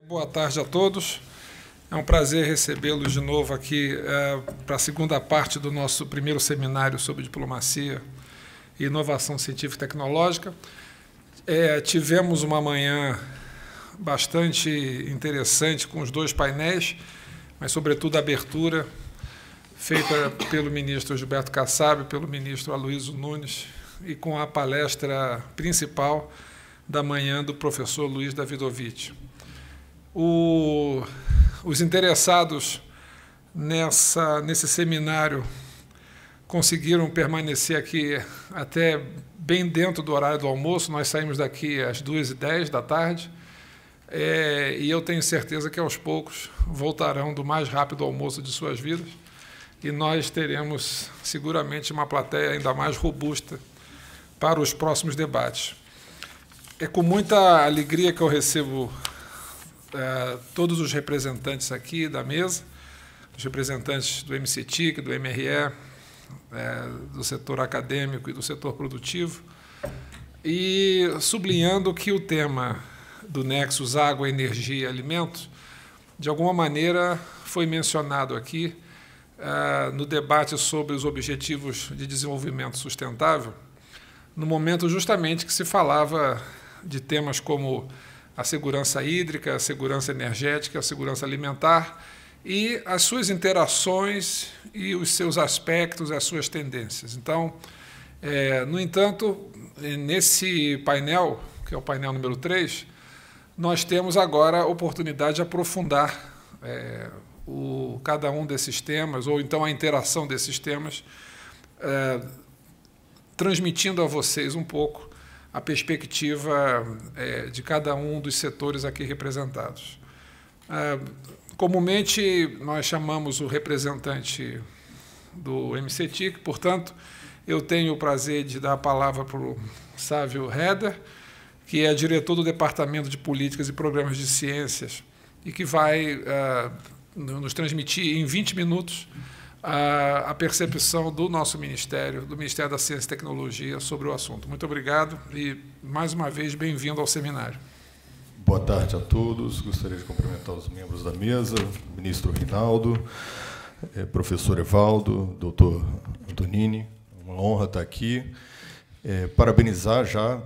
Boa tarde a todos. É um prazer recebê-los de novo aqui para a segunda parte do nosso primeiro seminário sobre diplomacia e inovação científica e tecnológica. Tivemos uma manhã bastante interessante com os dois painéis, mas, sobretudo, a abertura feita pelo ministro Gilberto Kassab e pelo ministro Aloysio Nunes, e com a palestra principal da manhã do professor Luiz Davidovich. Os interessados nesse seminário conseguiram permanecer aqui até bem dentro do horário do almoço. Nós saímos daqui às 2h10 da tarde, e eu tenho certeza que aos poucos voltarão do mais rápido almoço de suas vidas, e nós teremos seguramente uma plateia ainda mais robusta para os próximos debates. É com muita alegria que eu recebo todos os representantes aqui da mesa, os representantes do MCTIC, do MRE, do setor acadêmico e do setor produtivo, e sublinhando que o tema do Nexus Água, Energia e Alimentos, de alguma maneira, foi mencionado aqui no debate sobre os Objetivos de Desenvolvimento Sustentável, no momento justamente que se falava de temas como a segurança hídrica, a segurança energética, a segurança alimentar e as suas interações e os seus aspectos, as suas tendências. Então, no entanto, nesse painel, que é o painel número 3, nós temos agora a oportunidade de aprofundar cada um desses temas, ou então a interação desses temas, transmitindo a vocês um pouco a perspectiva de cada um dos setores aqui representados. Comumente, nós chamamos o representante do MCTIC, portanto, eu tenho o prazer de dar a palavra para o Sávio Heder, que é diretor do Departamento de Políticas e Programas de Ciências, e que vai nos transmitir em 20 minutos a percepção do nosso Ministério, do Ministério da Ciência e Tecnologia, sobre o assunto. Muito obrigado e, mais uma vez, bem-vindo ao seminário. Boa tarde a todos. Gostaria de cumprimentar os membros da mesa, o ministro Rinaldo, professor Evaldo, doutor Antonini. Uma honra estar aqui. Parabenizar já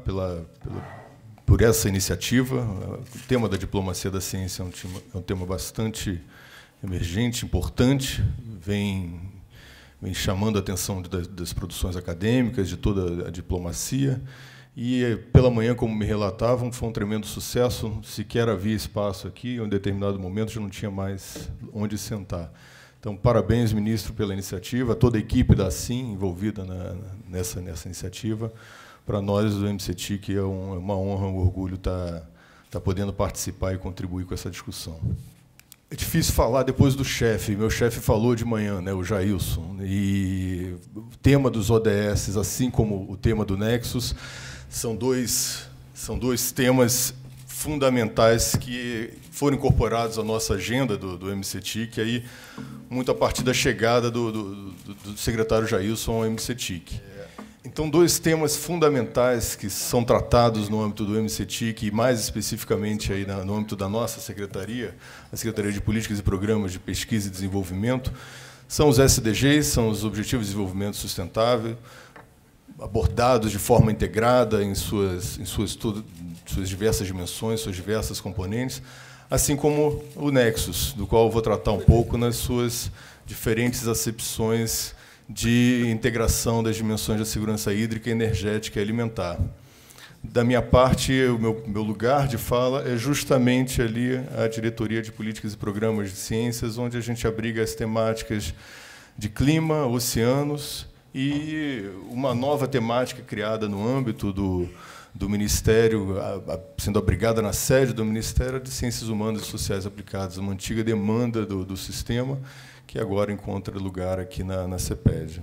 por essa iniciativa. O tema da diplomacia da ciência é um tema bastante emergente, importante, vem chamando a atenção das produções acadêmicas, de toda a diplomacia, e pela manhã, como me relatavam, foi um tremendo sucesso, sequer havia espaço aqui, em um determinado momento já não tinha mais onde sentar. Então, parabéns, ministro, pela iniciativa, a toda a equipe da ACIM envolvida nessa iniciativa. Para nós, do MCTIC, é uma honra, um orgulho estar podendo participar e contribuir com essa discussão. É difícil falar depois do chefe. Meu chefe falou de manhã, né, o Jailson. E o tema dos ODS, assim como o tema do Nexus, são dois temas fundamentais que foram incorporados à nossa agenda do MCTIC, aí, muito a partir da chegada do secretário Jailson ao MCTIC. Então, dois temas fundamentais que são tratados no âmbito do MCTIC e, mais especificamente, aí no âmbito da nossa secretaria, a Secretaria de Políticas e Programas de Pesquisa e Desenvolvimento, são os SDGs, são os Objetivos de Desenvolvimento Sustentável, abordados de forma integrada em suas diversas dimensões, suas diversas componentes, assim como o Nexus, do qual eu vou tratar um pouco nas suas diferentes acepções de integração das dimensões da segurança hídrica, energética e alimentar. Da minha parte, o meu lugar de fala é justamente ali a Diretoria de Políticas e Programas de Ciências, onde a gente abriga as temáticas de clima, oceanos e uma nova temática criada no âmbito do Ministério, sendo abrigada na sede do Ministério de Ciências Humanas e Sociais Aplicadas, uma antiga demanda do sistema, que agora encontra lugar aqui na CEPED.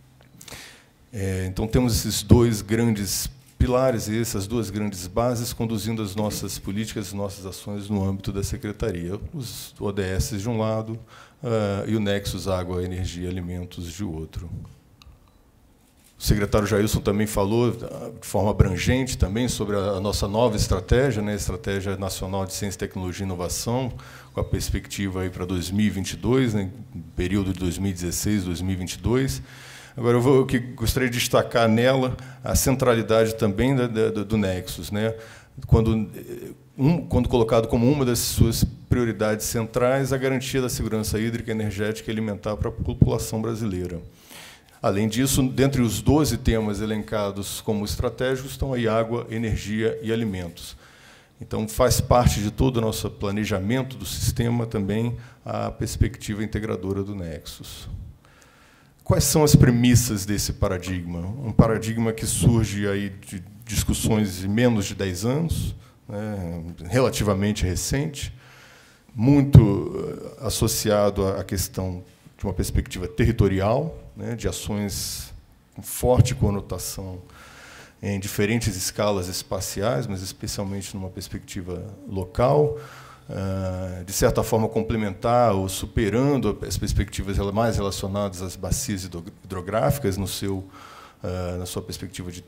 Então, temos esses dois grandes pilares e essas duas grandes bases conduzindo as nossas políticas, as nossas ações no âmbito da Secretaria. Os ODS de um lado e o Nexus Água, Energia e Alimentos de outro. O secretário Jailson também falou de forma abrangente também sobre a nossa nova estratégia, né, a Estratégia Nacional de Ciência, Tecnologia e Inovação, com a perspectiva aí para 2022, né, período de 2016, 2022. Agora, eu gostaria de destacar nela a centralidade também do Nexus, né, quando colocado como uma das suas prioridades centrais, a garantia da segurança hídrica, energética e alimentar para a população brasileira. Além disso, dentre os 12 temas elencados como estratégicos, estão aí água, energia e alimentos. Então, faz parte de todo o nosso planejamento do sistema também a perspectiva integradora do Nexus. Quais são as premissas desse paradigma? Um paradigma que surge aí de discussões de menos de 10 anos, né, relativamente recente, muito associado à questão de uma perspectiva territorial, né, de ações com forte conotação em diferentes escalas espaciais, mas especialmente numa perspectiva local, de certa forma complementar ou superando as perspectivas mais relacionadas às bacias hidrográficas na sua perspectiva de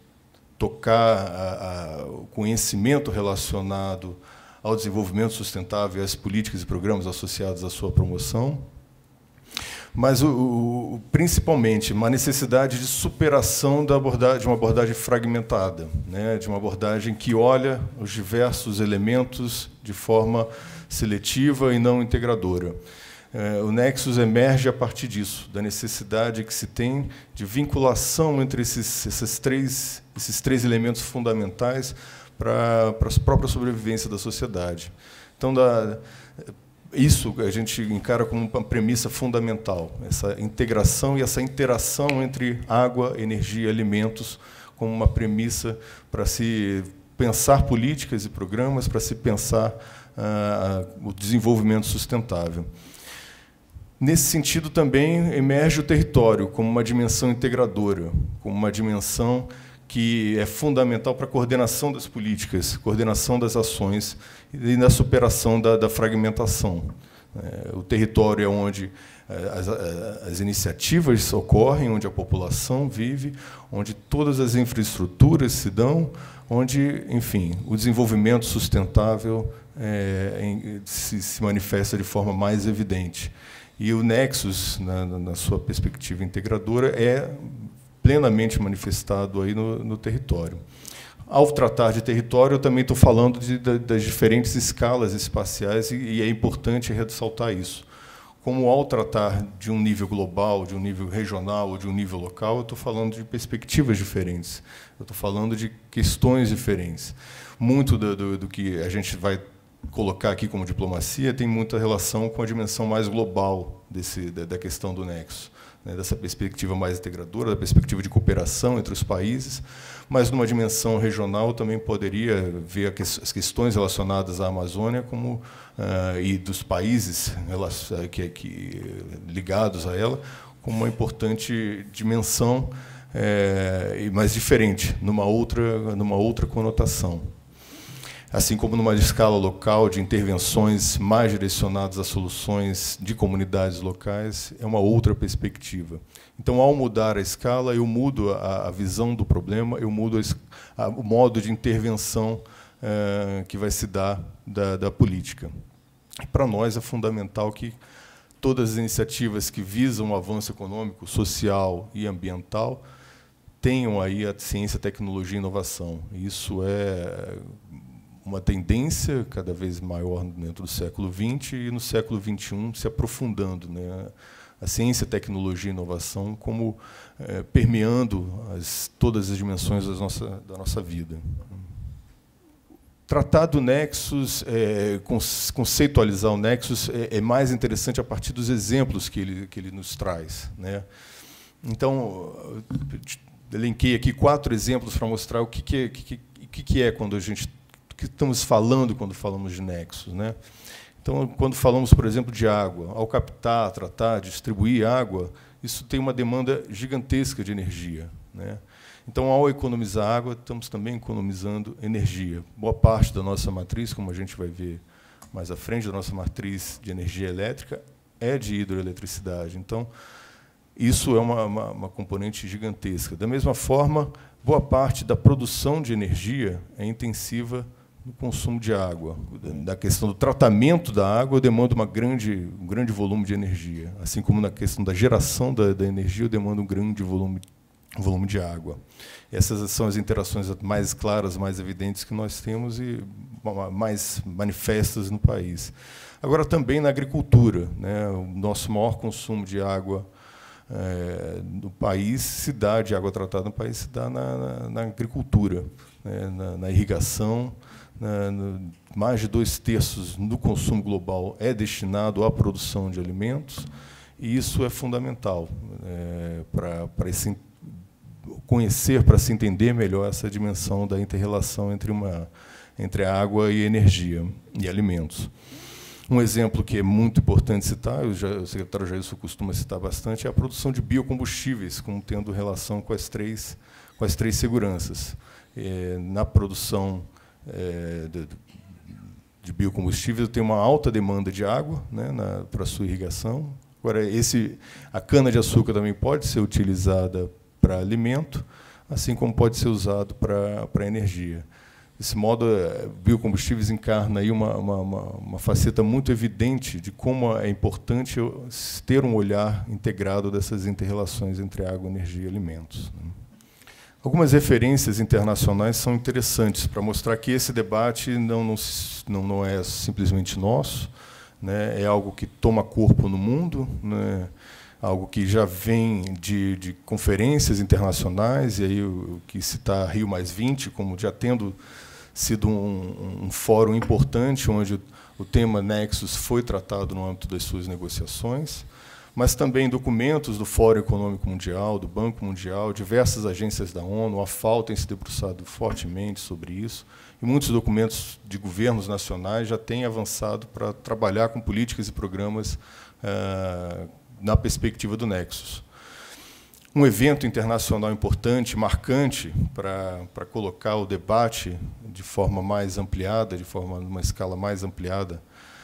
tocar o conhecimento relacionado ao desenvolvimento sustentável e às políticas e programas associados à sua promoção. Mas, principalmente, uma necessidade de superação de uma abordagem fragmentada, né, de uma abordagem que olha os diversos elementos de forma seletiva e não integradora. O Nexus emerge a partir disso, da necessidade que se tem de vinculação entre esses três elementos fundamentais para a própria sobrevivência da sociedade. Então, isso a gente encara como uma premissa fundamental, essa integração e essa interação entre água, energia e alimentos como uma premissa para se pensar políticas e programas, para se pensar o desenvolvimento sustentável. Nesse sentido, também emerge o território como uma dimensão integradora, como uma dimensão que é fundamental para a coordenação das políticas, coordenação das ações e na superação da fragmentação. O território é onde as iniciativas ocorrem, onde a população vive, onde todas as infraestruturas se dão, onde, enfim, o desenvolvimento sustentável se manifesta de forma mais evidente. E o Nexus, na sua perspectiva integradora, é plenamente manifestado aí no território. Ao tratar de território, eu também estou falando das diferentes escalas espaciais, e é importante ressaltar isso. Como, ao tratar de um nível global, de um nível regional ou de um nível local, eu estou falando de perspectivas diferentes, eu estou falando de questões diferentes. Muito do que a gente vai colocar aqui como diplomacia tem muita relação com a dimensão mais global da questão do Nexus, né, dessa perspectiva mais integradora, da perspectiva de cooperação entre os países, mas numa dimensão regional também poderia ver as questões relacionadas à Amazônia e dos países ligados a ela como uma importante dimensão, mas diferente, numa outra conotação. Assim como numa escala local de intervenções mais direcionadas a soluções de comunidades locais, é uma outra perspectiva. Então, ao mudar a escala, eu mudo a visão do problema, eu mudo o modo de intervenção que vai se dar da política. E, para nós, é fundamental que todas as iniciativas que visam o avanço econômico, social e ambiental tenham aí a ciência, tecnologia e inovação. Isso é uma tendência cada vez maior dentro do século XX e no século XXI se aprofundando, né? A ciência, tecnologia e inovação como permeando todas as dimensões da nossa vida. Tratar do Nexus, conceitualizar o Nexus, é mais interessante a partir dos exemplos que ele nos traz, né? Então, elenquei aqui 4 exemplos para mostrar o que é quando a gente que estamos falando quando falamos de Nexus, né? Então, quando falamos, por exemplo, de água, ao captar, tratar, distribuir água, isso tem uma demanda gigantesca de energia, né? Então, ao economizar água, estamos também economizando energia. Boa parte da nossa matriz, como a gente vai ver mais à frente, da nossa matriz de energia elétrica é de hidroeletricidade. Então, Isso é uma componente gigantesca. Da mesma forma, boa parte da produção de energia é intensiva no consumo de água. Na questão do tratamento da água, eu demando um grande volume de energia. Assim como na questão da geração da energia, eu demando um grande volume de água. Essas são as interações mais claras, mais evidentes que nós temos e mais manifestas no país. Agora, também na agricultura, né, o nosso maior consumo de água no país de água tratada no país se dá na agricultura, né, na irrigação. Mais de 2/3 do consumo global é destinado à produção de alimentos, e isso é fundamental para conhecer, para se entender melhor essa dimensão da inter-relação entre a água e energia e alimentos. Um exemplo que é muito importante citar, o secretário Jailson costuma citar bastante, é a produção de biocombustíveis, como tendo relação com as três seguranças. Na produção de biocombustíveis, tem uma alta demanda de água, né, para a sua irrigação. Agora, a cana-de-açúcar também pode ser utilizada para alimento, assim como pode ser usado para energia. Desse modo, biocombustíveis encarna aí uma faceta muito evidente de como é importante ter um olhar integrado dessas inter-relações entre água, energia e alimentos. Algumas referências internacionais são interessantes para mostrar que esse debate não é simplesmente nosso, né, é algo que toma corpo no mundo, né, algo que já vem de conferências internacionais, e aí eu quis citar Rio+20 como já tendo sido um fórum importante, onde o tema Nexus foi tratado no âmbito das suas negociações, mas também documentos do Fórum Econômico Mundial, do Banco Mundial, diversas agências da ONU, a FAO tem se debruçado fortemente sobre isso, e muitos documentos de governos nacionais já têm avançado para trabalhar com políticas e programas na perspectiva do Nexus. Um evento internacional importante, marcante, para colocar o debate de forma mais ampliada, numa escala mais ampliada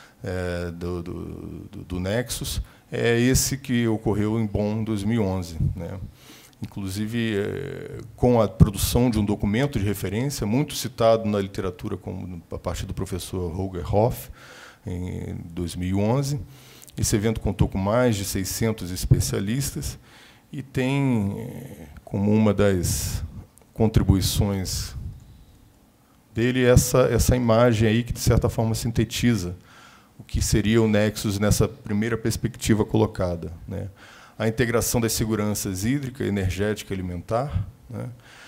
do Nexus, é esse que ocorreu em Bonn, em 2011. Né? Inclusive, com a produção de um documento de referência, muito citado na literatura a partir do professor Holger Hoff, em 2011. Esse evento contou com mais de 600 especialistas e tem como uma das contribuições dele essa imagem aí que, de certa forma, sintetiza o que seria o Nexus nessa primeira perspectiva colocada, né? A integração das seguranças hídrica, energética e alimentar, né?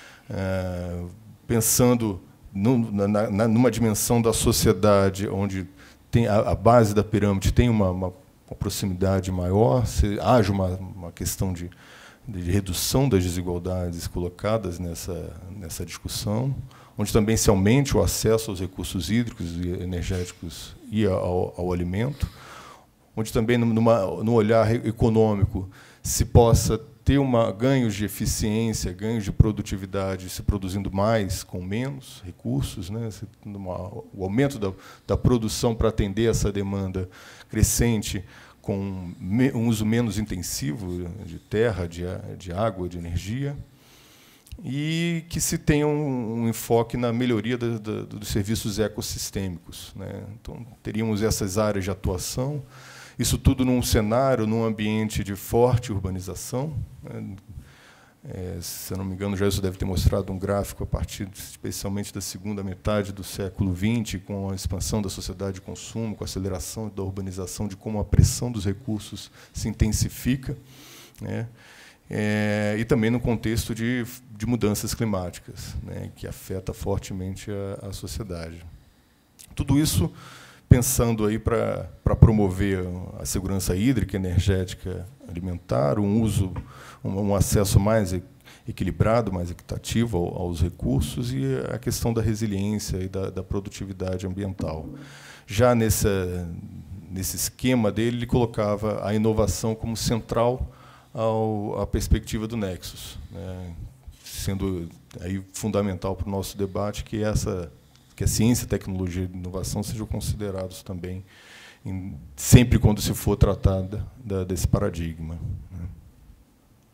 Pensando numa dimensão da sociedade onde tem a base da pirâmide tem uma proximidade maior, haja uma questão de redução das desigualdades colocadas nessa discussão, onde também se aumente o acesso aos recursos hídricos e energéticos e ao alimento, onde também, no olhar econômico, se possa ter ganhos de eficiência, ganhos de produtividade, se produzindo mais com menos recursos, né? O aumento da produção para atender essa demanda crescente, com um uso menos intensivo de terra, de água, de energia, e que se tenha um enfoque na melhoria dos serviços ecossistêmicos, né? Então, teríamos essas áreas de atuação, isso tudo num cenário, num ambiente de forte urbanização, né? Se eu não me engano, já isso deve ter mostrado um gráfico a partir, especialmente, da segunda metade do século XX, com a expansão da sociedade de consumo, com a aceleração da urbanização, de como a pressão dos recursos se intensifica, né? E também no contexto de mudanças climáticas, né, que afeta fortemente a sociedade. Tudo isso pensando aí para promover a segurança hídrica, energética, alimentar, um acesso mais equilibrado, mais equitativo aos recursos e a questão da resiliência e da produtividade ambiental. Já nesse esquema dele, ele colocava a inovação como central à perspectiva do Nexus, né, sendo aí fundamental para o nosso debate que a ciência, tecnologia e inovação sejam considerados também, sempre quando se for tratada desse paradigma, né.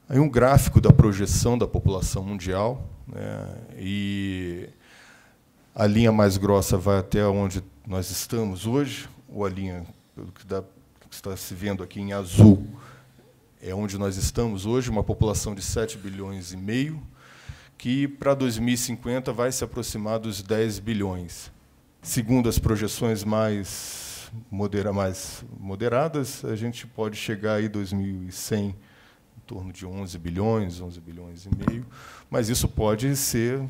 Aí um gráfico da projeção da população mundial, né, e a linha mais grossa vai até onde nós estamos hoje, ou a linha, pelo que está se vendo aqui em azul, é onde nós estamos hoje, uma população de 7,5 bilhões, que para 2050 vai se aproximar dos 10 bilhões. Segundo as projeções mais moderadas, a gente pode chegar aí 2100 em torno de 11 bilhões, 11,5 bilhões, mas isso pode ser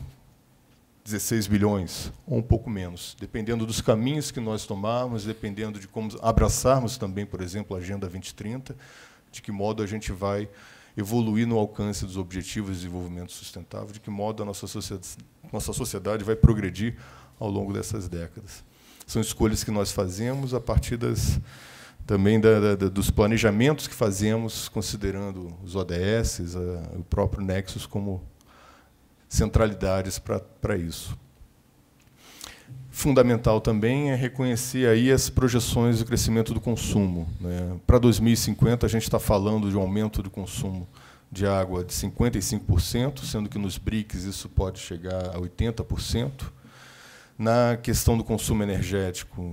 16 bilhões, ou um pouco menos, dependendo dos caminhos que nós tomarmos, dependendo de como abraçarmos também, por exemplo, a Agenda 2030, de que modo a gente vai evoluir no alcance dos Objetivos de Desenvolvimento Sustentável, de que modo a nossa sociedade vai progredir ao longo dessas décadas. São escolhas que nós fazemos a partir também dos planejamentos que fazemos, considerando os ODS, o próprio Nexus como centralidades para isso. Fundamental também é reconhecer aí as projeções do crescimento do consumo, né? Para 2050, a gente está falando de um aumento do consumo de água de 55%, sendo que nos BRICS isso pode chegar a 80%. Na questão do consumo energético,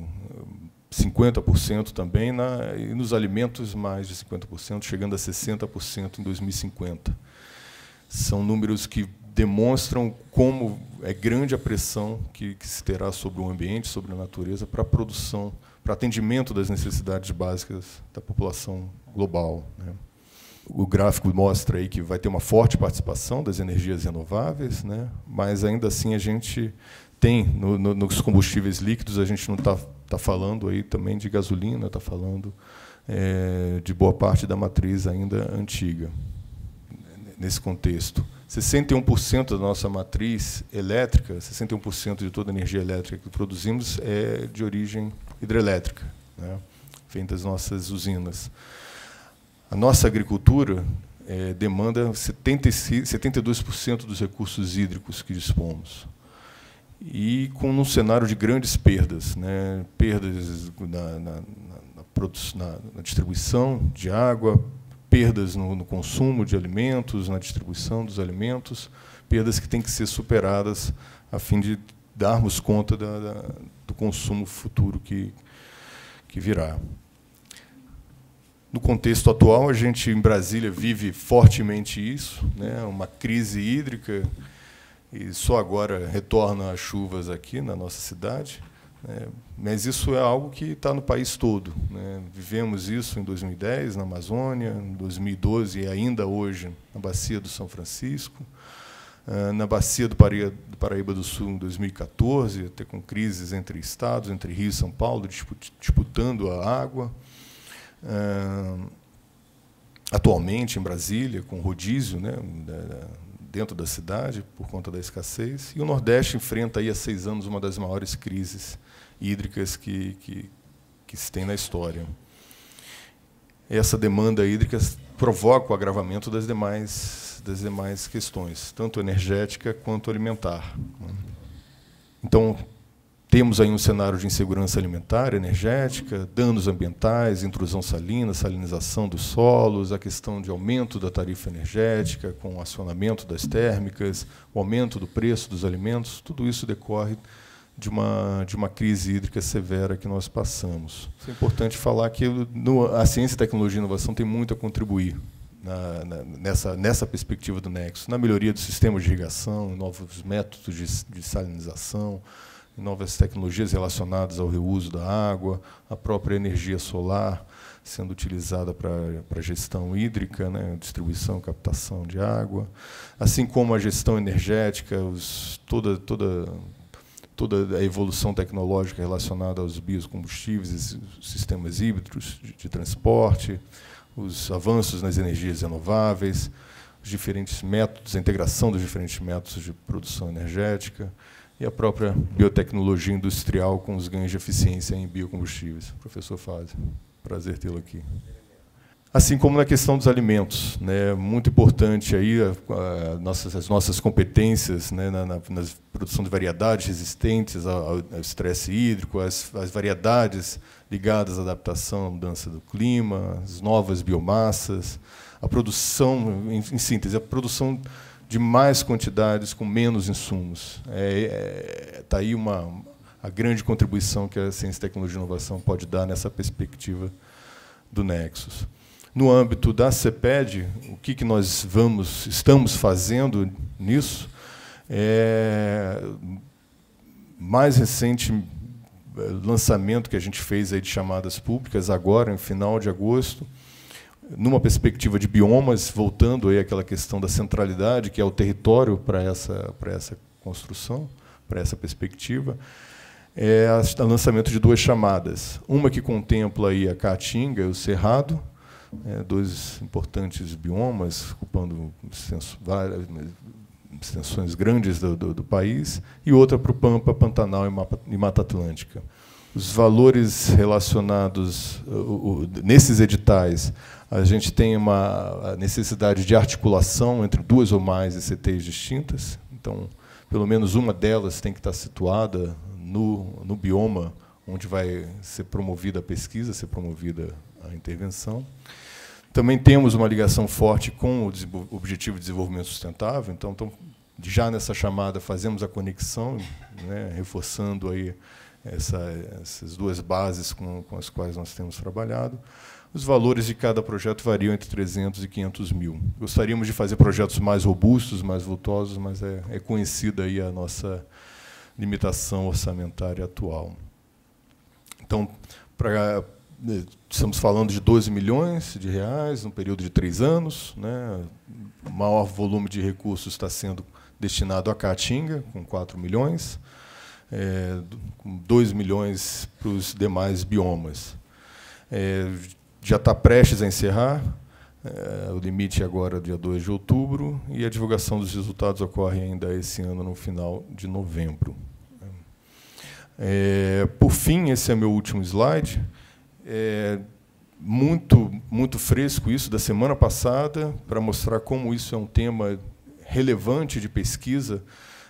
50% também, e nos alimentos mais de 50%, chegando a 60% em 2050. São números que demonstram como é grande a pressão que se terá sobre o ambiente, sobre a natureza, para a produção, para atendimento das necessidades básicas da população global, né? O gráfico mostra aí que vai ter uma forte participação das energias renováveis, né? Mas, ainda assim, a gente tem, nos combustíveis líquidos, a gente não está falando aí também de gasolina, está falando de boa parte da matriz ainda antiga, nesse contexto. 61% da nossa matriz elétrica, 61% de toda a energia elétrica que produzimos é de origem hidrelétrica, né? Vem das nossas usinas. A nossa agricultura demanda 72% dos recursos hídricos que dispomos. E com um cenário de grandes perdas, né? Perdas na distribuição de água, perdas no consumo de alimentos, na distribuição dos alimentos, perdas que têm que ser superadas a fim de darmos conta do consumo futuro que virá. No contexto atual, a gente, em Brasília, vive fortemente isso, né? Uma crise hídrica, e só agora retornam as chuvas aqui na nossa cidade. Mas isso é algo que está no país todo, né? Vivemos isso em 2010, na Amazônia, em 2012 e ainda hoje na Bacia do São Francisco, na Bacia do Paraíba do Sul em 2014, até com crises entre estados, entre Rio e São Paulo, disputando a água. Atualmente, em Brasília, com rodízio, né, dentro da cidade, por conta da escassez. E o Nordeste enfrenta aí, há 6 anos, uma das maiores crises hídricas que se tem na história. Essa demanda hídrica provoca o agravamento das demais questões, tanto energética quanto alimentar. Então, temos aí um cenário de insegurança alimentar, energética, danos ambientais, intrusão salina, salinização dos solos, a questão de aumento da tarifa energética, com o acionamento das térmicas, o aumento do preço dos alimentos, tudo isso decorre de uma crise hídrica severa que nós passamos. É importante falar que a ciência, tecnologia e inovação tem muito a contribuir nessa perspectiva do Nexus, na melhoria do sistema de irrigação, novos métodos de salinização, novas tecnologias relacionadas ao reuso da água, a própria energia solar sendo utilizada para a gestão hídrica, né, distribuição, captação de água, assim como a gestão energética, toda a evolução tecnológica relacionada aos biocombustíveis, sistemas híbridos de transporte, os avanços nas energias renováveis, os diferentes métodos, a integração dos diferentes métodos de produção energética, e a própria biotecnologia industrial com os ganhos de eficiência em biocombustíveis. Professor Fábio, prazer tê-lo aqui. Assim como na questão dos alimentos, né, muito importante aí as nossas competências, né, na produção de variedades resistentes ao estresse hídrico, as variedades ligadas à adaptação à mudança do clima, as novas biomassas, a produção, em síntese, a produção de mais quantidades com menos insumos. Está aí a grande contribuição que a ciência, tecnologia e inovação pode dar nessa perspectiva do Nexus. No âmbito da CEPED, o que nós estamos fazendo nisso? Mais recente lançamento que a gente fez aí de chamadas públicas, agora, em final de agosto, numa perspectiva de biomas, voltando aí àquela questão da centralidade, que é o território para essa construção, para essa perspectiva, o lançamento de 2 chamadas. Uma que contempla aí a Caatinga e o Cerrado, 2 importantes biomas, ocupando extensões grandes do país, e outra para o Pampa, Pantanal e Mata Atlântica. Os valores relacionados nesses editais, a gente tem a necessidade de articulação entre 2 ou mais ICTs distintas. Então, pelo menos uma delas tem que estar situada no bioma onde vai ser promovida a pesquisa, ser promovida a intervenção. Também temos uma ligação forte com o Objetivo de Desenvolvimento Sustentável. Então, já nessa chamada, fazemos a conexão, né, reforçando aí essas 2 bases com as quais nós temos trabalhado. Os valores de cada projeto variam entre 300 e 500 mil. Gostaríamos de fazer projetos mais robustos, mais vultosos, mas é conhecida aí a nossa limitação orçamentária atual. Então, estamos falando de 12 milhões de reais, num período de 3 anos. Né? O maior volume de recursos está sendo destinado à Caatinga, com 4 milhões, com 2 milhões para os demais biomas. Já está prestes a encerrar, o limite agora é dia 2 de outubro, e a divulgação dos resultados ocorre ainda esse ano, no final de novembro. Por fim, esse é meu último slide. Muito fresco isso, da semana passada, para mostrar como isso é um tema relevante de pesquisa,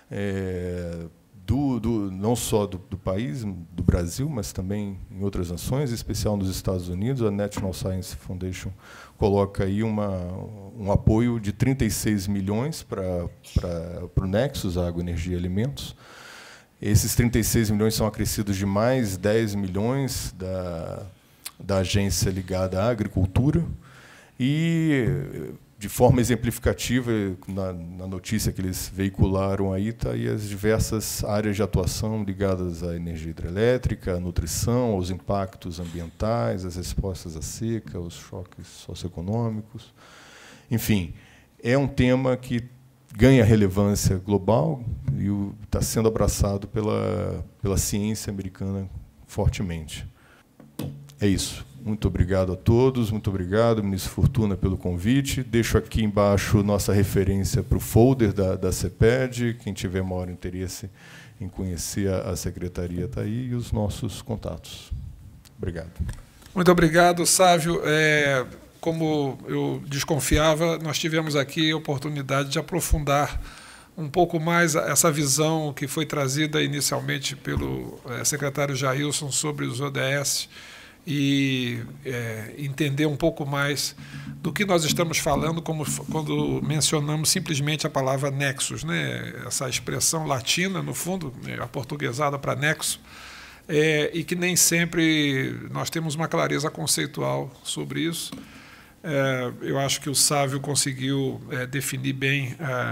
não só do país, do Brasil, mas também em outras nações, em especial nos Estados Unidos. A National Science Foundation coloca aí um apoio de 36 milhões para o Nexus, Água, Energia e Alimentos. Esses 36 milhões são acrescidos de mais 10 milhões da agência ligada à agricultura. E, de forma exemplificativa, na notícia que eles veicularam aí, está aí as diversas áreas de atuação ligadas à energia hidrelétrica, à nutrição, aos impactos ambientais, às respostas à seca, aos choques socioeconômicos. Enfim, é um tema que ganha relevância global e está sendo abraçado pela ciência americana fortemente. É isso. Muito obrigado a todos, muito obrigado, ministro Fortuna, pelo convite. Deixo aqui embaixo nossa referência para o folder da CEPED. Quem tiver maior interesse em conhecer a secretaria está aí, e os nossos contatos. Obrigado. Muito obrigado, Sávio. Como eu desconfiava, nós tivemos aqui a oportunidade de aprofundar um pouco mais essa visão que foi trazida inicialmente pelo secretário Jailson sobre os ODS, e entender um pouco mais do que nós estamos falando, quando mencionamos simplesmente a palavra nexus, né? Essa expressão latina, no fundo, aportuguesada para nexo, e que nem sempre nós temos uma clareza conceitual sobre isso. Eu acho que o Sávio conseguiu definir bem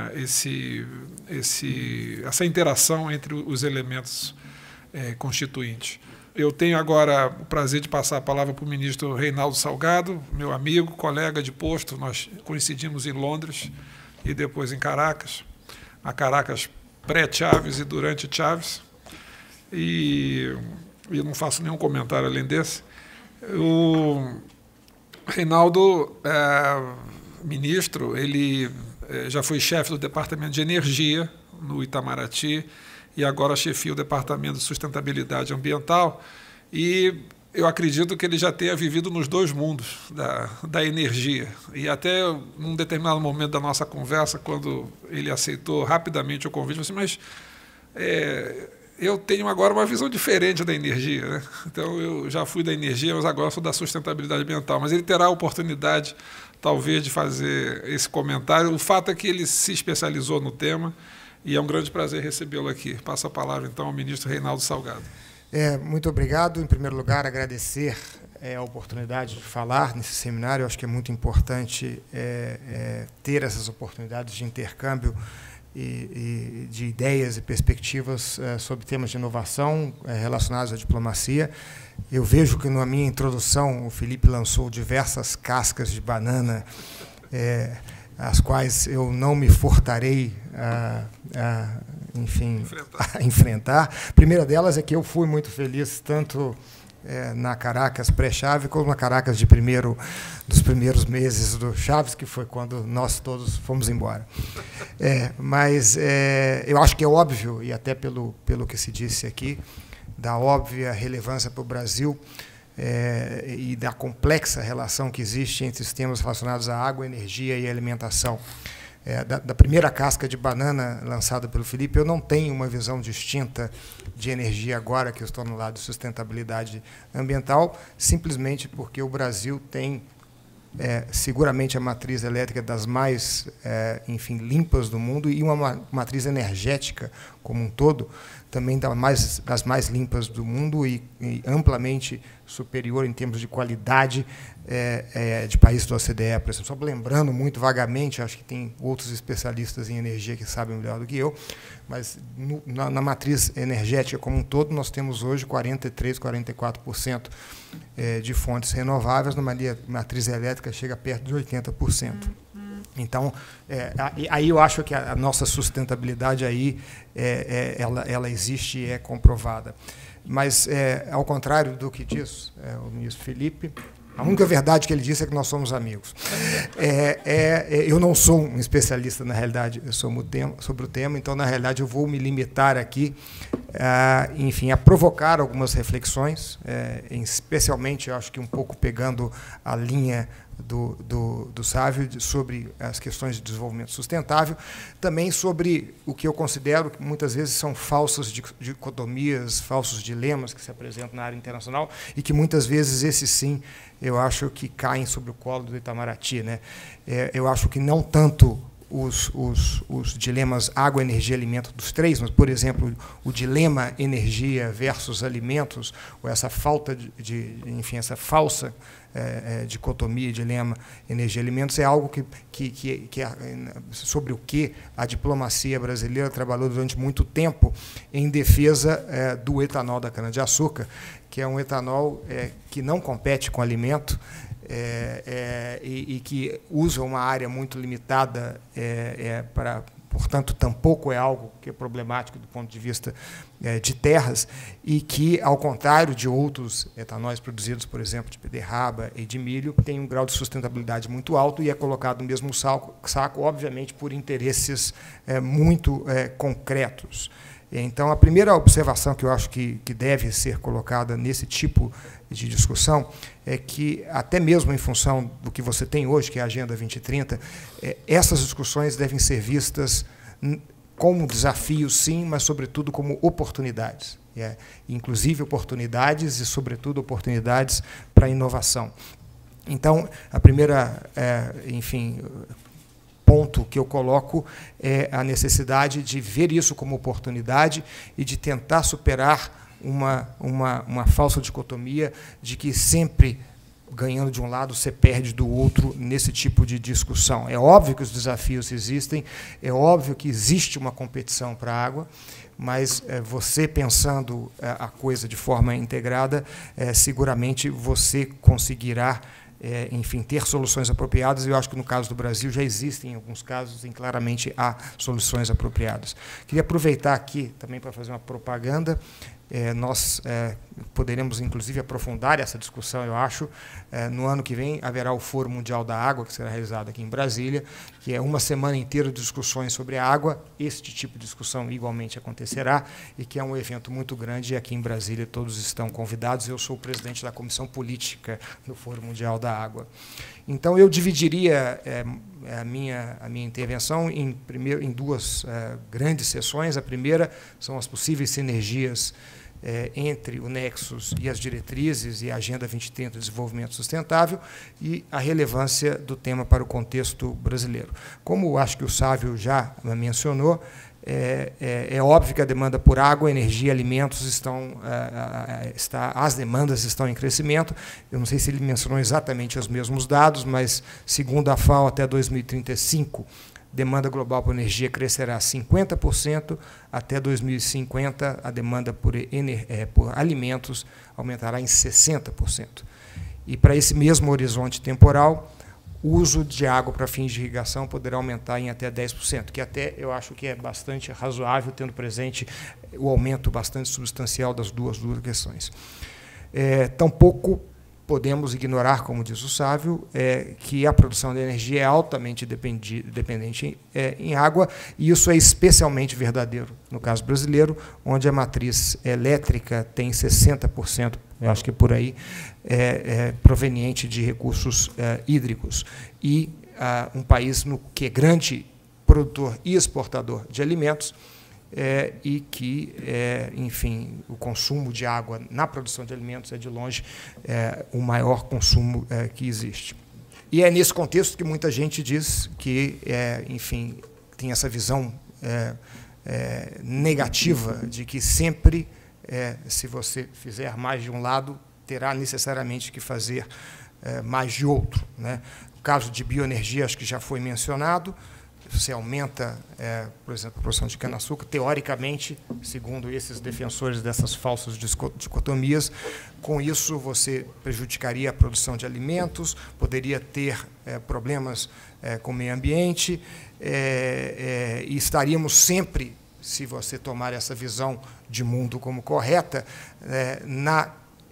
essa interação entre os elementos constituintes. Eu tenho agora o prazer de passar a palavra para o ministro Reinaldo Salgado, meu amigo, colega de posto. Nós coincidimos em Londres e depois em Caracas. A Caracas pré-Chaves e durante Chaves. E eu não faço nenhum comentário além desse. O Reinaldo, ministro, ele já foi chefe do Departamento de Energia no Itamaraty, e agora chefia o Departamento de Sustentabilidade Ambiental, e eu acredito que ele já tenha vivido nos dois mundos da energia. E até num determinado momento da nossa conversa, quando ele aceitou rapidamente o convite, eu disse, mas eu tenho agora uma visão diferente da energia, né? Então, eu já fui da energia, mas agora sou da sustentabilidade ambiental. Mas ele terá a oportunidade, talvez, de fazer esse comentário. O fato é que ele se especializou no tema e é um grande prazer recebê-lo aqui. Passo a palavra, então, ao ministro Reinaldo Salgado. Muito obrigado. Em primeiro lugar, agradecer a oportunidade de falar nesse seminário. Eu acho que é muito importante ter essas oportunidades de intercâmbio e de ideias e perspectivas sobre temas de inovação relacionados à diplomacia. Eu vejo que, na minha introdução, o Felipe lançou diversas cascas de banana, as quais eu não me furtarei a enfrentar. A primeira delas é que eu fui muito feliz, tanto na Caracas pré-Chave, como na Caracas dos primeiros meses do Chaves, que foi quando nós todos fomos embora. Mas eu acho que é óbvio, e até pelo que se disse aqui, da óbvia relevância para o Brasil e da complexa relação que existe entre os temas relacionados à água, energia e alimentação. Da primeira casca de banana lançada pelo Felipe, eu não tenho uma visão distinta de energia agora que eu estou no lado de sustentabilidade ambiental, simplesmente porque o Brasil tem seguramente a matriz elétrica das mais limpas do mundo e uma matriz energética como um todo também das mais limpas do mundo e amplamente superior em termos de qualidade de países do OCDE, por exemplo. Só lembrando muito vagamente, acho que tem outros especialistas em energia que sabem melhor do que eu, mas na matriz energética como um todo, nós temos hoje 43%, 44% de fontes renováveis, na matriz elétrica chega perto de 80%. Então, aí eu acho que a nossa sustentabilidade aí ela existe e é comprovada. Mas, ao contrário do que diz o ministro Felipe, a única verdade que ele disse é que nós somos amigos. Eu não sou um especialista, na realidade, sobre o tema, então, na realidade, eu vou me limitar aqui, a provocar algumas reflexões, especialmente, acho que um pouco pegando a linha do Sávio sobre as questões de desenvolvimento sustentável, também sobre o que eu considero que muitas vezes são falsas dicotomias, falsos dilemas que se apresentam na área internacional e que muitas vezes esses sim eu acho que caem sobre o colo do Itamaraty, né? Eu acho que não tanto os dilemas água, energia, alimento dos três, mas, por exemplo, o dilema energia versus alimentos, ou essa falta essa falsa dicotomia, dilema energia, alimentos, é algo sobre o que a diplomacia brasileira trabalhou durante muito tempo em defesa do etanol da cana-de-açúcar, que é um etanol que não compete com alimento, e que usa uma área muito limitada portanto, tampouco é algo que é problemático do ponto de vista de terras, e que, ao contrário de outros etanóis produzidos, por exemplo, de beterraba e de milho, tem um grau de sustentabilidade muito alto e é colocado no mesmo saco, obviamente, por interesses muito concretos. Então, a primeira observação que eu acho que deve ser colocada nesse tipo de discussão é que, até mesmo em função do que você tem hoje, que é a Agenda 2030, essas discussões devem ser vistas como desafios, sim, mas, sobretudo, como oportunidades. Inclusive oportunidades e, sobretudo, oportunidades para a inovação. Então, a primeira, ponto que eu coloco é a necessidade de ver isso como oportunidade e de tentar superar uma falsa dicotomia de que sempre, ganhando de um lado, você perde do outro nesse tipo de discussão. É óbvio que os desafios existem, é óbvio que existe uma competição para a água, mas você pensando a coisa de forma integrada, seguramente você conseguirá ter soluções apropriadas, e eu acho que no caso do Brasil já existem, em alguns casos, e claramente há soluções apropriadas. Queria aproveitar aqui também para fazer uma propaganda. nós poderemos, inclusive, aprofundar essa discussão, eu acho. No ano que vem haverá o Fórum Mundial da Água, que será realizado aqui em Brasília, que é uma semana inteira de discussões sobre a água. Este tipo de discussão igualmente acontecerá, e que é um evento muito grande, e aqui em Brasília todos estão convidados. Eu sou o presidente da Comissão Política do Fórum Mundial da Água. Então, eu dividiria a minha intervenção em duas grandes sessões. A primeira são as possíveis sinergias entre o Nexus e as diretrizes e a Agenda 2030 de Desenvolvimento Sustentável, e a relevância do tema para o contexto brasileiro. Como acho que o Sávio já mencionou, é óbvio que a demanda por água, energia e alimentos as demandas estão em crescimento. Eu não sei se ele mencionou exatamente os mesmos dados, mas, segundo a FAO, até 2035, demanda global por energia crescerá 50%, até 2050 a demanda por alimentos aumentará em 60%. E, para esse mesmo horizonte temporal, o uso de água para fins de irrigação poderá aumentar em até 10%, que até eu acho que é bastante razoável, tendo presente o aumento bastante substancial das duas questões. Tampouco podemos ignorar, como diz o Sávio, que a produção de energia é altamente dependente em água, e isso é especialmente verdadeiro no caso brasileiro, onde a matriz elétrica tem 60%, eu acho que por aí, proveniente de recursos hídricos. E um país que é grande produtor e exportador de alimentos, e que, enfim, o consumo de água na produção de alimentos é, de longe, o maior consumo que existe. E é nesse contexto que muita gente diz que, enfim, tem essa visão negativa de que sempre, se você fizer mais de um lado, terá necessariamente que fazer mais de outro, né? O caso de bioenergia, acho que já foi mencionado. Você aumenta, por exemplo, a produção de cana-açúcar, teoricamente, segundo esses defensores dessas falsas dicotomias, com isso você prejudicaria a produção de alimentos, poderia ter problemas com o meio ambiente, e estaríamos sempre, se você tomar essa visão de mundo como correta, na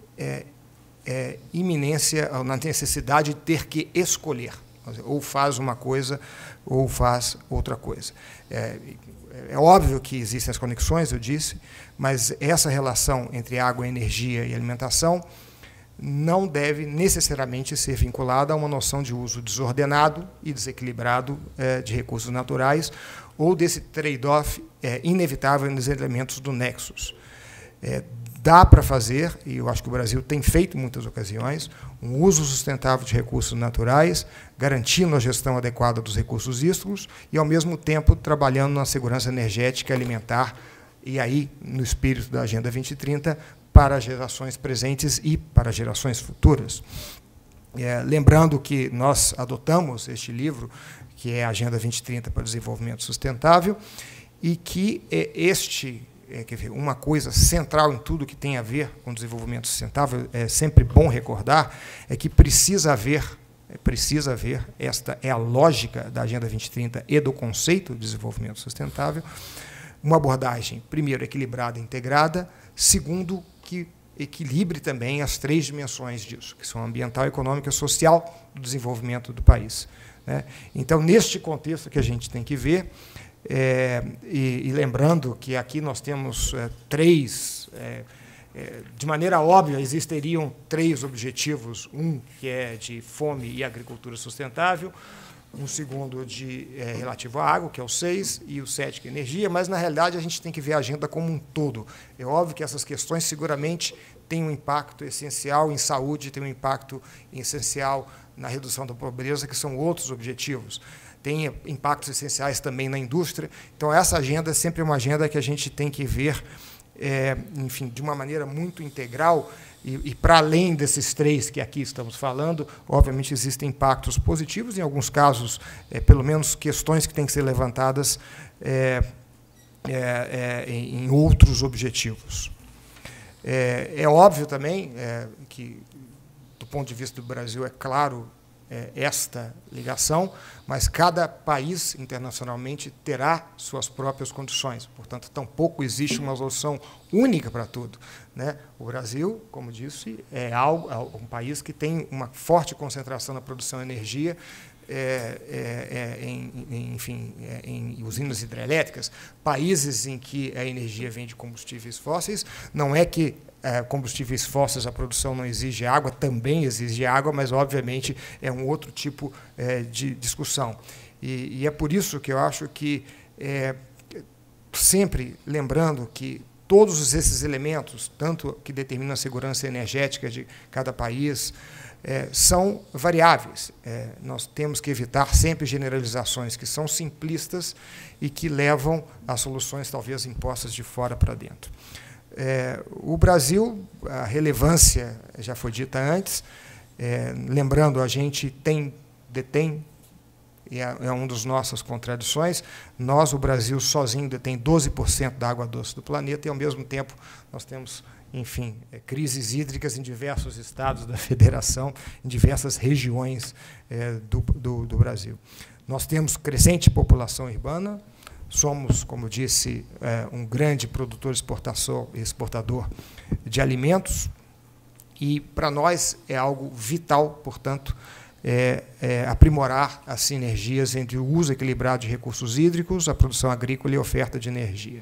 iminência, na necessidade de ter que escolher. Ou faz uma coisa ou faz outra coisa. É óbvio que existem as conexões, eu disse, mas essa relação entre água, energia e alimentação não deve necessariamente ser vinculada a uma noção de uso desordenado e desequilibrado de recursos naturais, ou desse trade-off inevitável nos elementos do Nexus. Dá para fazer, e eu acho que o Brasil tem feito em muitas ocasiões, um uso sustentável de recursos naturais, garantindo a gestão adequada dos recursos hídricos e, ao mesmo tempo, trabalhando na segurança energética e alimentar, e aí, no espírito da Agenda 2030, para gerações presentes e para gerações futuras. Lembrando que nós adotamos este livro, que é a Agenda 2030 para o Desenvolvimento Sustentável, e que uma coisa central em tudo que tem a ver com o desenvolvimento sustentável, é sempre bom recordar, é que precisa haver, esta é a lógica da Agenda 2030 e do conceito de desenvolvimento sustentável, uma abordagem, primeiro, equilibrada e integrada, segundo, que equilibre também as três dimensões disso, que são ambiental, econômica e social do desenvolvimento do país, né? Então, neste contexto que a gente tem que ver, e lembrando que aqui nós temos de maneira óbvia, existiriam três objetivos, um que é de fome e agricultura sustentável, um segundo relativo à água, que é o 6, e o 7, que é energia, mas, na realidade, a gente tem que ver a agenda como um todo. É óbvio que essas questões, seguramente, têm um impacto essencial em saúde, têm um impacto essencial na redução da pobreza, que são outros objetivos. Tem impactos essenciais também na indústria. Então, essa agenda é sempre uma agenda que a gente tem que ver, enfim, de uma maneira muito integral, e para além desses três que aqui estamos falando, obviamente existem impactos positivos, em alguns casos, pelo menos questões que têm que ser levantadas em outros objetivos. É óbvio também que, do ponto de vista do Brasil, é claro esta ligação, mas cada país internacionalmente terá suas próprias condições. Portanto, tampouco existe uma solução única para tudo, né? O Brasil, como disse, é um país que tem uma forte concentração na produção de energia, em usinas hidrelétricas, países em que a energia vem de combustíveis fósseis. Não é que combustíveis fósseis, a produção não exige água, também exige água, mas, obviamente, é um outro tipo de discussão. E é por isso que eu acho que, sempre lembrando que todos esses elementos, tanto que determinam a segurança energética de cada país, são variáveis. Nós temos que evitar sempre generalizações que são simplistas e que levam a soluções, talvez, impostas de fora para dentro. O Brasil, a relevância já foi dita antes, lembrando, a gente detém, e é uma das nossas contradições, o Brasil, sozinho detém 12% da água doce do planeta, e, ao mesmo tempo, nós temos, enfim, crises hídricas em diversos estados da federação, em diversas regiões do Brasil. Nós temos crescente população urbana, somos, como disse, um grande produtor exportador de alimentos, e, para nós, é algo vital, portanto, aprimorar as sinergias entre o uso equilibrado de recursos hídricos, a produção agrícola e a oferta de energia.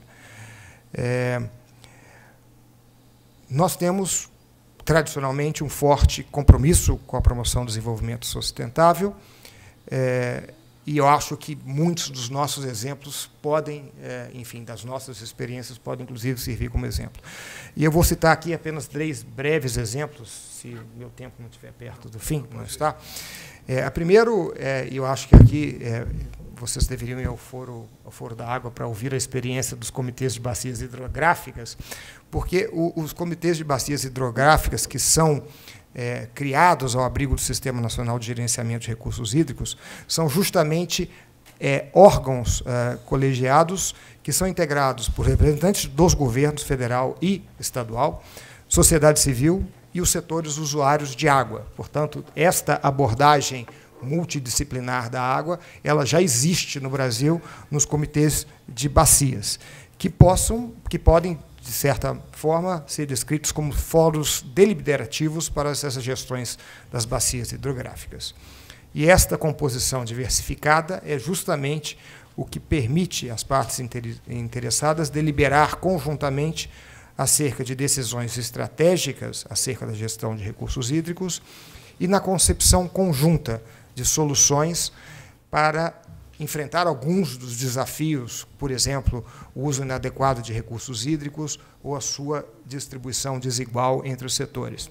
Nós temos, tradicionalmente, um forte compromisso com a promoção do desenvolvimento sustentável, e eu acho que muitos dos nossos exemplos podem, enfim, das nossas experiências, podem, inclusive, servir como exemplo. E eu vou citar aqui apenas 3 breves exemplos, se meu tempo não estiver perto do fim, não está? A primeiro, eu acho que aqui vocês deveriam ir ao Foro da Água para ouvir a experiência dos comitês de bacias hidrográficas, porque os comitês de bacias hidrográficas, que são criados ao abrigo do Sistema Nacional de Gerenciamento de Recursos Hídricos, são justamente órgãos colegiados que são integrados por representantes dos governos federal e estadual, sociedade civil e os setores usuários de água. Portanto, esta abordagem multidisciplinar da água, ela já existe no Brasil nos comitês de bacias, que podem, de certa forma, ser descritos como fóruns deliberativos para essas gestões das bacias hidrográficas. E esta composição diversificada é justamente o que permite às partes interessadas deliberar conjuntamente acerca de decisões estratégicas acerca da gestão de recursos hídricos e na concepção conjunta de soluções para enfrentar alguns dos desafios, por exemplo, o uso inadequado de recursos hídricos ou a sua distribuição desigual entre os setores.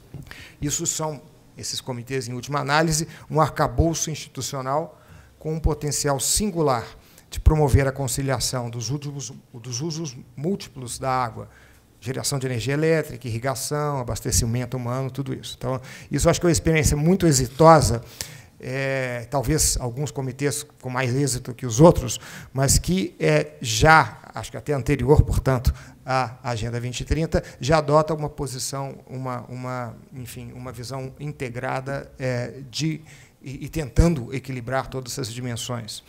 Esses comitês, em última análise, um arcabouço institucional com um potencial singular de promover a conciliação dos usos múltiplos da água, geração de energia elétrica, irrigação, abastecimento humano, tudo isso. Então, isso acho que é uma experiência muito exitosa, talvez alguns comitês com mais êxito que os outros, mas que já, acho que até anterior, portanto, à Agenda 2030, já adota uma posição, enfim, uma visão integrada e tentando equilibrar todas essas dimensões.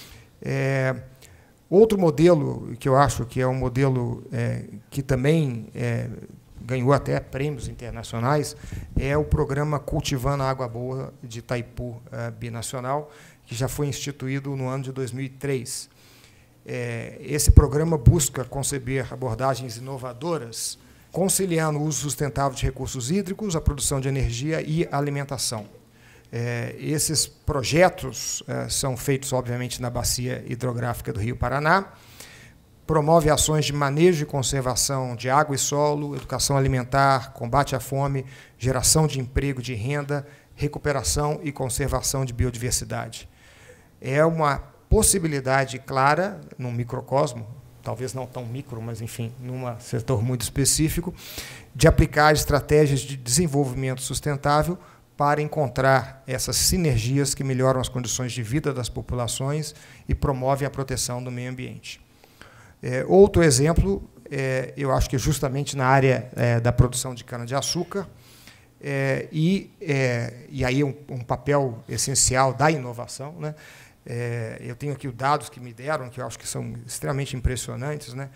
Outro modelo que eu acho que é um modelo que também ganhou até prêmios internacionais é o programa Cultivando a Água Boa de Itaipu Binacional, que já foi instituído no ano de 2003. Esse programa busca conceber abordagens inovadoras, conciliando o uso sustentável de recursos hídricos, a produção de energia e a alimentação. Esses projetos são feitos, obviamente, na bacia hidrográfica do Rio Paraná, promove ações de manejo e conservação de água e solo, educação alimentar, combate à fome, geração de emprego, de renda, recuperação e conservação de biodiversidade. É uma possibilidade clara, num microcosmo, talvez não tão micro, mas, enfim, num setor muito específico, de aplicar estratégias de desenvolvimento sustentável para encontrar essas sinergias que melhoram as condições de vida das populações e promovem a proteção do meio ambiente. Outro exemplo, eu acho que justamente na área da produção de cana-de-açúcar, e aí um papel essencial da inovação, né? Eu tenho aqui os dados que me deram, que eu acho que são extremamente impressionantes, né?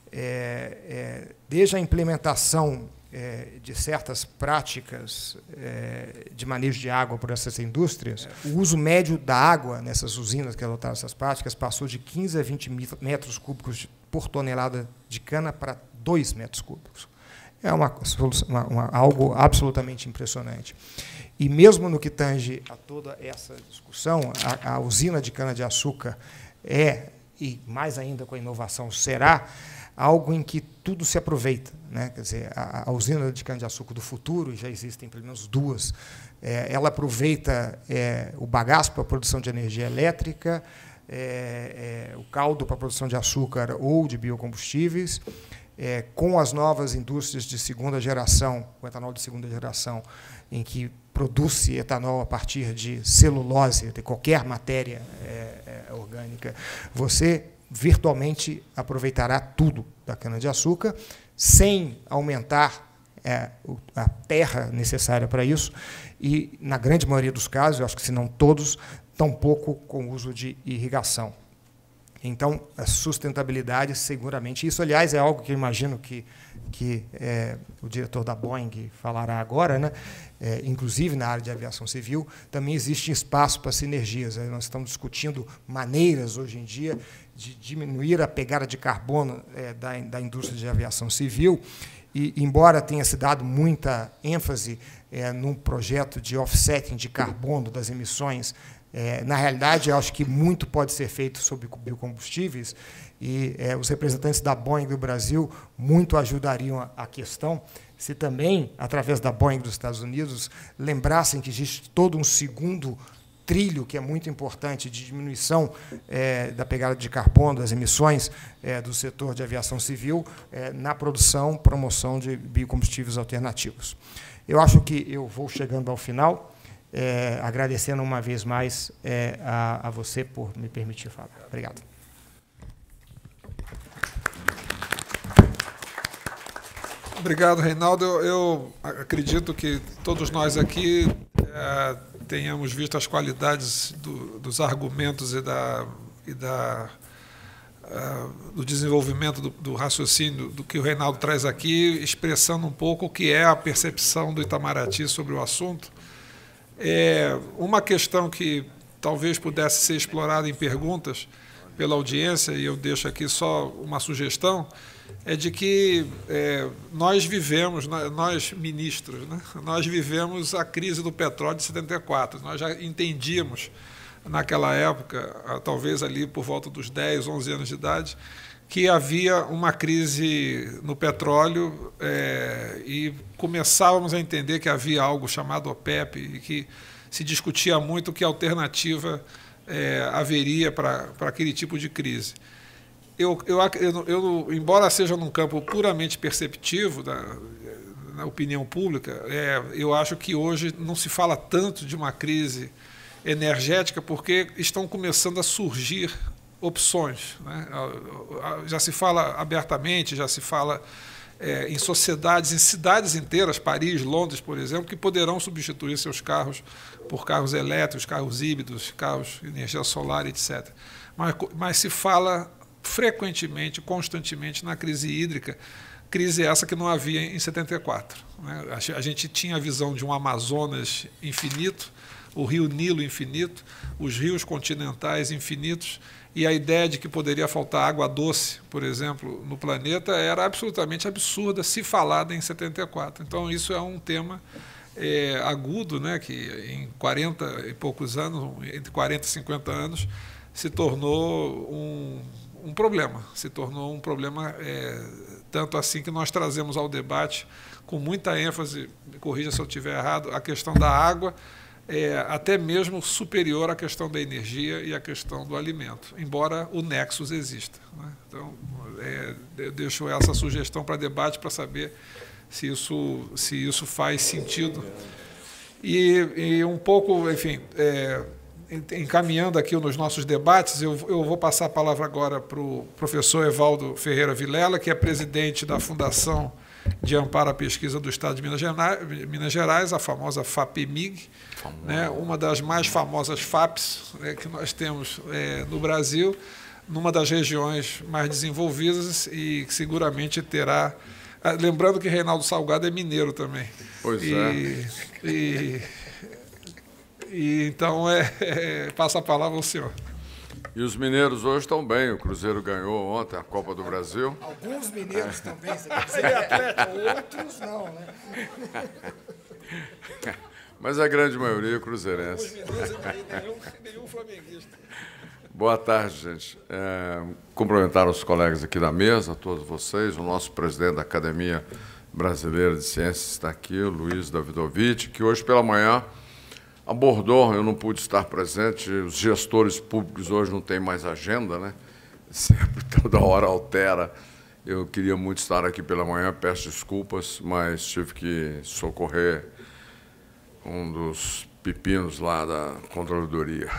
Desde a implementação de certas práticas de manejo de água por essas indústrias, o uso médio da água nessas usinas que adotaram essas práticas passou de 15 a 20 metros cúbicos por tonelada de cana para 2 metros cúbicos. É algo absolutamente impressionante. E mesmo no que tange a toda essa discussão, a usina de cana-de-açúcar e mais ainda com a inovação, será algo em que tudo se aproveita, né? Quer dizer, a usina de cana-de-açúcar do futuro, já existem pelo menos 2, ela aproveita o bagaço para a produção de energia elétrica, o caldo para a produção de açúcar ou de biocombustíveis, com as novas indústrias de segunda geração, o etanol de segunda geração, em que produz-se etanol a partir de celulose, de qualquer matéria orgânica, você virtualmente aproveitará tudo da cana-de-açúcar, sem aumentar a terra necessária para isso, e, na grande maioria dos casos, eu acho que se não todos, tampouco com uso de irrigação. Então, a sustentabilidade, seguramente, isso, aliás, é algo que eu imagino que o diretor da Boeing falará agora, né? Inclusive na área de aviação civil, também existe espaço para sinergias. Nós estamos discutindo maneiras, hoje em dia, de diminuir a pegada de carbono da indústria de aviação civil, e, embora tenha se dado muita ênfase num projeto de offsetting de carbono das emissões, na realidade, eu acho que muito pode ser feito sobre biocombustíveis, e os representantes da Boeing do Brasil muito ajudariam a questão, se também, através da Boeing dos Estados Unidos, lembrassem que existe todo um segundo trilho, que é muito importante, de diminuição da pegada de carbono, das emissões do setor de aviação civil, na produção, promoção de biocombustíveis alternativos. Eu acho que eu vou chegando ao final, agradecendo uma vez mais a você por me permitir falar. Obrigado. Obrigado, Reinaldo. Eu acredito que todos nós aqui tenhamos visto as qualidades dos argumentos do desenvolvimento do raciocínio do que o Reinaldo traz aqui, expressando um pouco o que é a percepção do Itamaraty sobre o assunto. Uma questão que talvez pudesse ser explorada em perguntas pela audiência, e eu deixo aqui só uma sugestão, é de que nós vivemos, nós ministros, né, nós vivemos a crise do petróleo de 74. Nós já entendíamos naquela época, talvez ali por volta dos 10, 11 anos de idade, que havia uma crise no petróleo e começávamos a entender que havia algo chamado OPEP e que se discutia muito que alternativa haveria para aquele tipo de crise. Eu, embora seja num campo puramente perceptivo na opinião pública, eu acho que hoje não se fala tanto de uma crise energética porque estão começando a surgir opções, né? Já se fala abertamente, já se fala em sociedades, em cidades inteiras, Paris, Londres, por exemplo, que poderão substituir seus carros por carros elétricos, carros híbridos, carros de energia solar, etc. Mas se fala frequentemente, constantemente, na crise hídrica, crise essa que não havia em 74. Né? A gente tinha a visão de um Amazonas infinito, o rio Nilo infinito, os rios continentais infinitos, e a ideia de que poderia faltar água doce, por exemplo, no planeta, era absolutamente absurda se falada em 74. Então, isso é um tema agudo, né, que em 40 e poucos anos, entre 40 e 50 anos, se tornou um problema. Se tornou um problema tanto assim que nós trazemos ao debate, com muita ênfase, me corrija se eu estiver errado, a questão da água, até mesmo superior à questão da energia e à questão do alimento, embora o nexus exista, né? Então, eu deixo essa sugestão para debate para saber se isso faz sentido. E um pouco, enfim, encaminhando aqui nos nossos debates, eu vou passar a palavra agora para o professor Evaldo Ferreira Vilela, que é presidente da Fundação de Amparo à Pesquisa do Estado de Minas Gerais, a famosa FAPEMIG, né, uma das mais famosas FAPs, né, que nós temos no Brasil, numa das regiões mais desenvolvidas e que seguramente terá... Lembrando que Reinaldo Salgado é mineiro também. Pois e então, passa a palavra ao senhor. E os mineiros hoje estão bem. O Cruzeiro ganhou ontem a Copa do Brasil. Alguns mineiros estão bem, você quer dizer, outros não, né? Mas a grande maioria é cruzeirense. Os mineiros e nenhum flamenguista. Boa tarde, gente. Cumprimentar os colegas aqui da mesa, todos vocês. O nosso presidente da Academia Brasileira de Ciências está aqui, o Luiz Davidovich, que hoje pela manhã abordou, eu não pude estar presente, os gestores públicos hoje não têm mais agenda, né? Sempre, toda hora altera. Eu queria muito estar aqui pela manhã, peço desculpas, mas tive que socorrer um dos pepinos lá da Controladoria.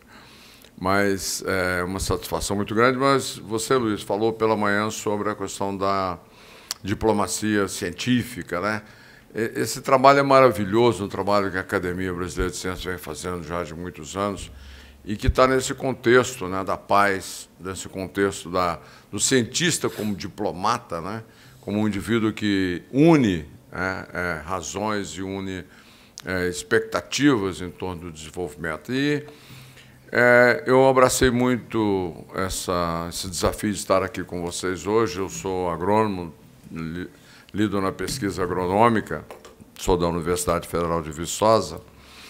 Mas é uma satisfação muito grande. Mas você, Luiz, falou pela manhã sobre a questão da diplomacia científica, né? Esse trabalho é maravilhoso, um trabalho que a Academia Brasileira de Ciências vem fazendo já de muitos anos e que está nesse contexto, né, da paz, nesse contexto do cientista como diplomata, né, como um indivíduo que une razões e une expectativas em torno do desenvolvimento. E eu abracei muito esse desafio de estar aqui com vocês hoje. Eu sou agrônomo, lido na pesquisa agronômica, sou da Universidade Federal de Viçosa,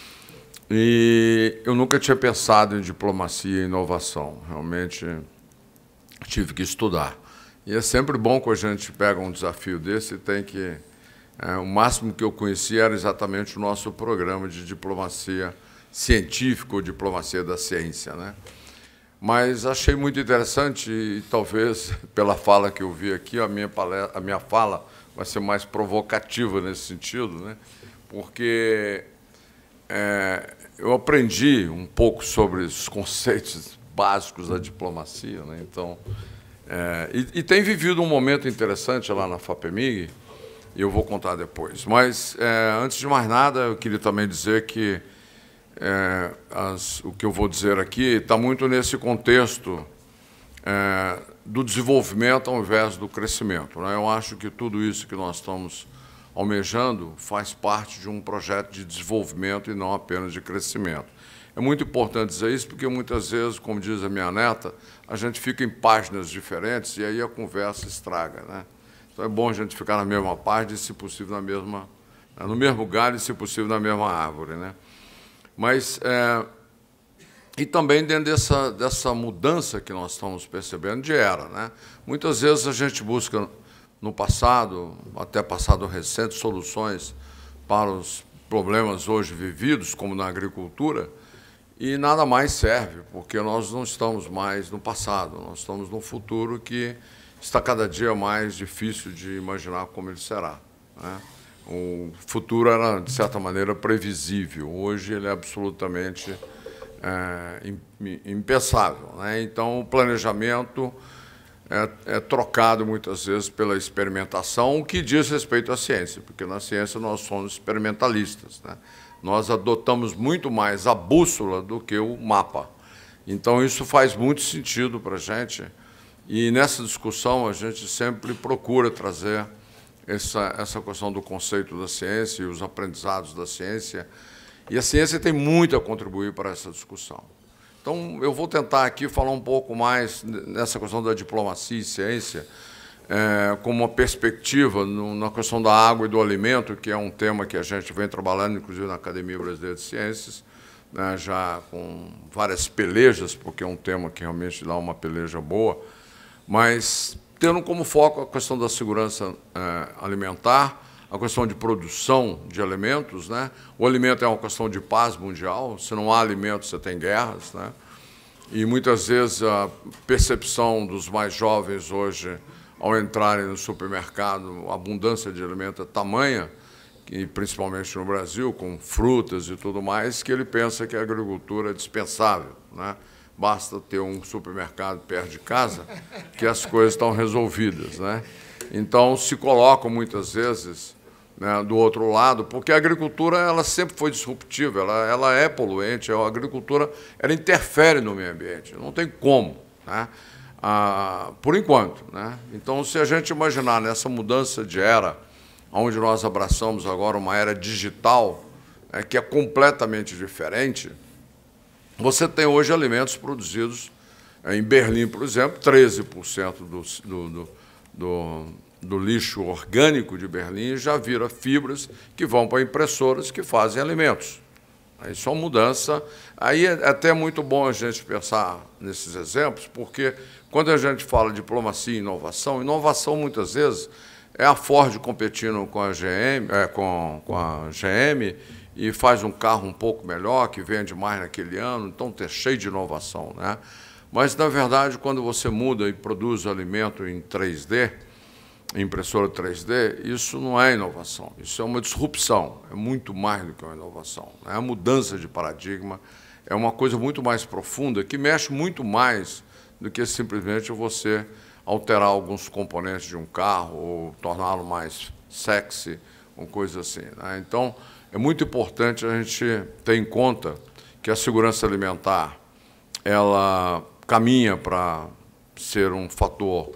e eu nunca tinha pensado em diplomacia e inovação. Realmente tive que estudar. E é sempre bom quando a gente pega um desafio desse e tem que... o máximo que eu conhecia era exatamente o nosso programa de diplomacia científica ou diplomacia da ciência, né? Mas achei muito interessante e talvez pela fala que eu vi aqui, a minha fala vai ser mais provocativa nesse sentido, né? Porque eu aprendi um pouco sobre os conceitos básicos da diplomacia, né? Então, e tem vivido um momento interessante lá na FAPEMIG, e eu vou contar depois. Mas, antes de mais nada, eu queria também dizer que o que eu vou dizer aqui está muito nesse contexto do desenvolvimento ao invés do crescimento, né? Eu acho que tudo isso que nós estamos almejando faz parte de um projeto de desenvolvimento e não apenas de crescimento. É muito importante dizer isso porque muitas vezes, como diz a minha neta, a gente fica em páginas diferentes e aí a conversa estraga, né? Então é bom a gente ficar na mesma página e, se possível, no mesmo galho e, se possível, na mesma árvore, né? Mas, e também dentro dessa mudança que nós estamos percebendo de era, né? Muitas vezes a gente busca, no passado, até passado recente, soluções para os problemas hoje vividos, como na agricultura, e nada mais serve, porque nós não estamos mais no passado, nós estamos no futuro que está cada dia mais difícil de imaginar como ele será, né? O futuro era, de certa maneira, previsível. Hoje ele é absolutamente impensável, né? Então, o planejamento é trocado, muitas vezes, pela experimentação, o que diz respeito à ciência, porque na ciência nós somos experimentalistas, né? Nós adotamos muito mais a bússola do que o mapa. Então, isso faz muito sentido para a gente, e nessa discussão a gente sempre procura trazer essa questão do conceito da ciência e os aprendizados da ciência. E a ciência tem muito a contribuir para essa discussão. Então, eu vou tentar aqui falar um pouco mais nessa questão da diplomacia e ciência, como uma perspectiva na questão da água e do alimento, que é um tema que a gente vem trabalhando, inclusive, na Academia Brasileira de Ciências, né, já com várias pelejas, porque é um tema que realmente dá uma peleja boa, mas tendo como foco a questão da segurança alimentar, a questão de produção de alimentos, né? O alimento é uma questão de paz mundial. Se não há alimento, você tem guerras, né? E muitas vezes a percepção dos mais jovens hoje, ao entrarem no supermercado, a abundância de alimento é tamanha, e principalmente no Brasil, com frutas e tudo mais, que ele pensa que a agricultura é dispensável, né? Basta ter um supermercado perto de casa que as coisas estão resolvidas, né? Então, se colocam muitas vezes, né, do outro lado, porque a agricultura ela sempre foi disruptiva, ela é poluente, a agricultura ela interfere no meio ambiente, não tem como, né, por enquanto. Né? Então, se a gente imaginar nessa mudança de era, onde nós abraçamos agora uma era digital, que é completamente diferente, você tem hoje alimentos produzidos em Berlim, por exemplo, 13% do lixo orgânico de Berlim já vira fibras que vão para impressoras que fazem alimentos. Isso é uma mudança. Aí é até muito bom a gente pensar nesses exemplos, porque quando a gente fala de diplomacia e inovação muitas vezes é a Ford competindo com a GM, com a GM e faz um carro um pouco melhor, que vende mais naquele ano, então é cheio de inovação, né? Mas, na verdade, quando você muda e produz alimento em 3D, impressora 3D, isso não é inovação, isso é uma disrupção, é muito mais do que uma inovação. É a mudança de paradigma, é uma coisa muito mais profunda, que mexe muito mais do que simplesmente você alterar alguns componentes de um carro ou torná-lo mais sexy, uma coisa assim. Né? Então, é muito importante a gente ter em conta que a segurança alimentar ela caminha para ser um fator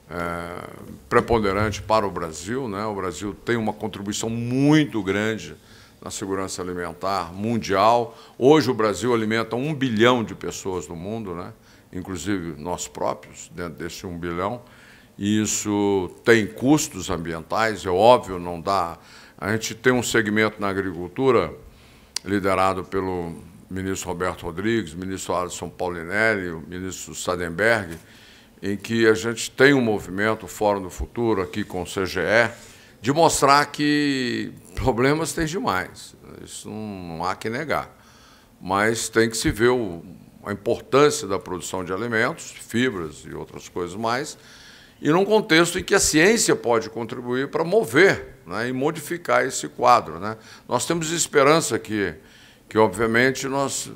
preponderante para o Brasil, né? O Brasil tem uma contribuição muito grande na segurança alimentar mundial. Hoje o Brasil alimenta 1 bilhão de pessoas no mundo, né? Inclusive nós próprios, dentro desse 1 bilhão. E isso tem custos ambientais, é óbvio, não dá. A gente tem um segmento na agricultura liderado pelo ministro Roberto Rodrigues, ministro Alisson Paulinelli, o ministro Sadenberg, em que a gente tem um movimento, o Fórum do Futuro, aqui com o CGE, de mostrar que problemas tem demais. Isso não há que negar. Mas tem que se ver a importância da produção de alimentos, fibras e outras coisas mais, e num contexto em que a ciência pode contribuir para mover, né, e modificar esse quadro. Né? Nós temos esperança que obviamente, nós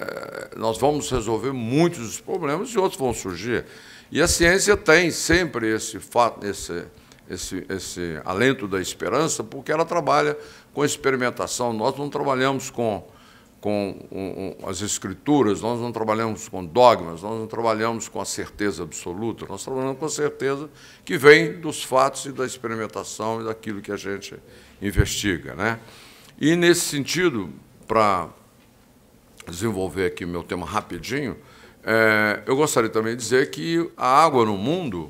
vamos resolver muitos dos problemas e outros vão surgir. E a ciência tem sempre esse fato, esse alento da esperança, porque ela trabalha com experimentação. Nós não trabalhamos com as escrituras, nós não trabalhamos com dogmas, nós não trabalhamos com a certeza absoluta, nós trabalhamos com a certeza que vem dos fatos e da experimentação e daquilo que a gente investiga. Né? E, nesse sentido, para desenvolver aqui o meu tema rapidinho, eu gostaria também de dizer que a água no mundo,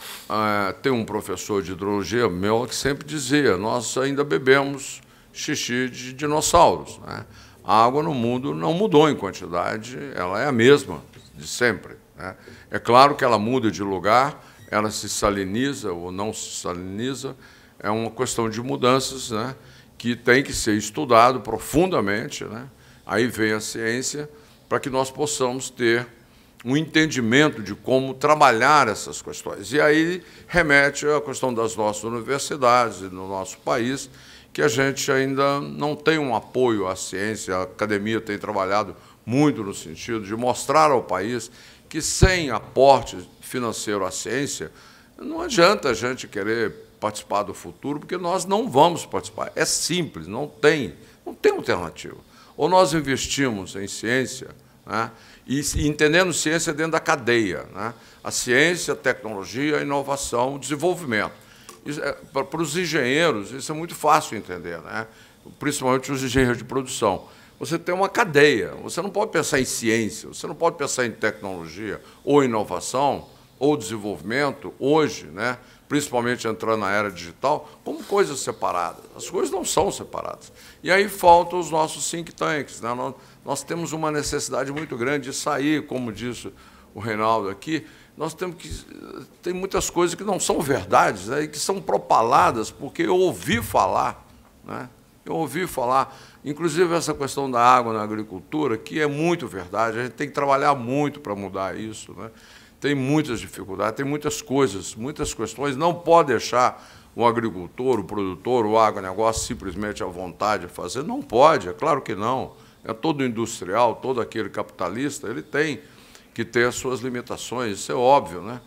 tem um professor de hidrologia meu que sempre dizia, nós ainda bebemos xixi de dinossauros. Né? A água no mundo não mudou em quantidade, ela é a mesma de sempre. Né? É claro que ela muda de lugar, ela se saliniza ou não se saliniza, é uma questão de mudanças, né, que tem que ser estudado profundamente, né? Aí vem a ciência, para que nós possamos ter um entendimento de como trabalhar essas questões. E aí remete à questão das nossas universidades e no nosso país, que a gente ainda não tem um apoio à ciência. A academia tem trabalhado muito no sentido de mostrar ao país que, sem aporte financeiro à ciência, não adianta a gente querer participar do futuro, porque nós não vamos participar. É simples, não tem alternativa. Ou nós investimos em ciência, né, e entendendo ciência dentro da cadeia, né, a ciência, a tecnologia, a inovação, o desenvolvimento. Para os engenheiros, isso é muito fácil entender, né, principalmente os engenheiros de produção. Você tem uma cadeia, você não pode pensar em ciência, você não pode pensar em tecnologia ou inovação ou desenvolvimento hoje, né, principalmente entrando na era digital, como coisas separadas. As coisas não são separadas. E aí faltam os nossos think tanks. Né? Nós temos uma necessidade muito grande de sair, como disse o Reinaldo aqui, nós temos que... Tem muitas coisas que não são verdades, né? E que são propaladas, porque eu ouvi falar, né? Eu ouvi falar, inclusive essa questão da água na agricultura, que é muito verdade, a gente tem que trabalhar muito para mudar isso, né? Tem muitas dificuldades, tem muitas coisas, muitas questões. Não pode deixar o agricultor, o produtor, o agronegócio simplesmente à vontade de fazer. Não pode, é claro que não. Todo industrial, todo aquele capitalista, ele tem que ter as suas limitações, isso é óbvio, né?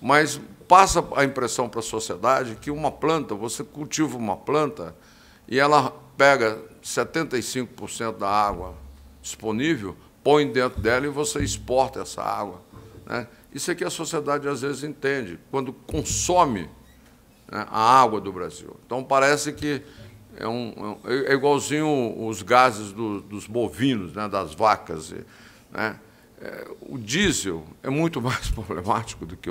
mas passa a impressão para a sociedade que uma planta, você cultiva uma planta e ela pega 75% da água disponível, põe dentro dela e você exporta essa água, né? Isso é que a sociedade às vezes entende, quando consome, né, a água do Brasil. Então, parece que é igualzinho os gases dos bovinos, né, das vacas. Né? O diesel é muito mais problemático do que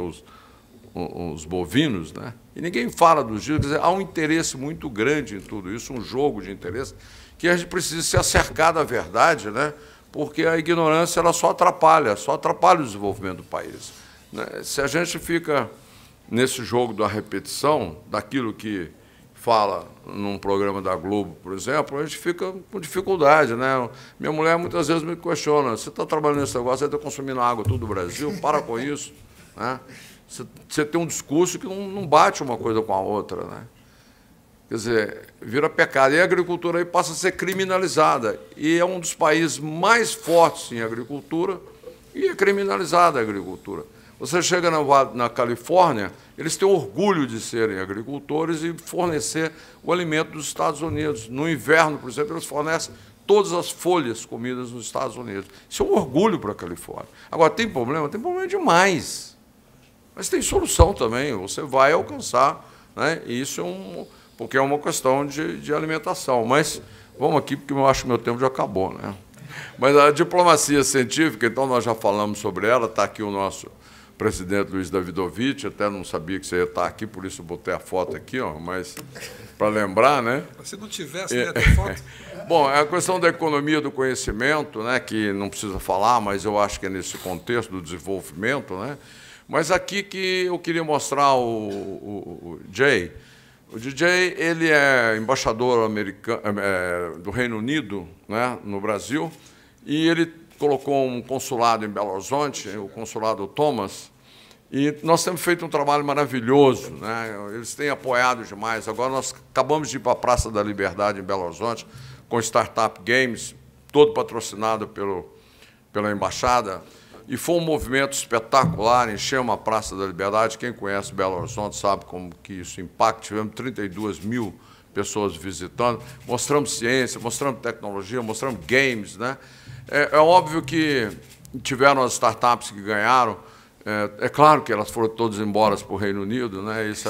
os bovinos, né? E ninguém fala dos diesel. Quer dizer, há um interesse muito grande em tudo isso, um jogo de interesse, que a gente precisa se acercar da verdade, né? Porque a ignorância ela só atrapalha o desenvolvimento do país, né? Se a gente fica nesse jogo da repetição, daquilo que fala num programa da Globo, por exemplo, a gente fica com dificuldade, né? Minha mulher muitas vezes me questiona: você está trabalhando nesse negócio, você está consumindo água todo o Brasil, para com isso, né? Você tem um discurso que não bate uma coisa com a outra, né? Quer dizer, vira pecado. E a agricultura aí passa a ser criminalizada. E é um dos países mais fortes em agricultura e é criminalizada a agricultura. Você chega na Califórnia, eles têm orgulho de serem agricultores e fornecer o alimento dos Estados Unidos. No inverno, por exemplo, eles fornecem todas as folhas comidas nos Estados Unidos. Isso é um orgulho para a Califórnia. Agora, tem problema? Tem problema demais. Mas tem solução também, você vai alcançar, né? E isso porque é uma questão de alimentação. Mas vamos aqui, porque eu acho que meu tempo já acabou, né? Mas a diplomacia científica, então nós já falamos sobre ela, está aqui o nosso presidente Luiz Davidovich, até não sabia que você ia estar aqui, por isso eu botei a foto aqui, ó, mas para lembrar, né? Se não tivesse, ia ter foto. Bom, é a questão da economia do conhecimento, né, que não precisa falar, mas eu acho que é nesse contexto do desenvolvimento, né? Mas aqui que eu queria mostrar o Jay. O DJ, ele é embaixador americano, do Reino Unido, né, no Brasil, e ele colocou um consulado em Belo Horizonte, o consulado Thomas, e nós temos feito um trabalho maravilhoso, né? Eles têm apoiado demais. Agora nós acabamos de ir para a Praça da Liberdade, em Belo Horizonte, com Startup Games, todo patrocinado pela Embaixada, e foi um movimento espetacular, enchemos a Praça da Liberdade. Quem conhece Belo Horizonte sabe como que isso impacta. Tivemos 32 mil pessoas visitando, mostramos ciência, mostramos tecnologia, mostramos games, né? É óbvio que tiveram as startups que ganharam, é claro que elas foram todas embora para o Reino Unido, né? Isso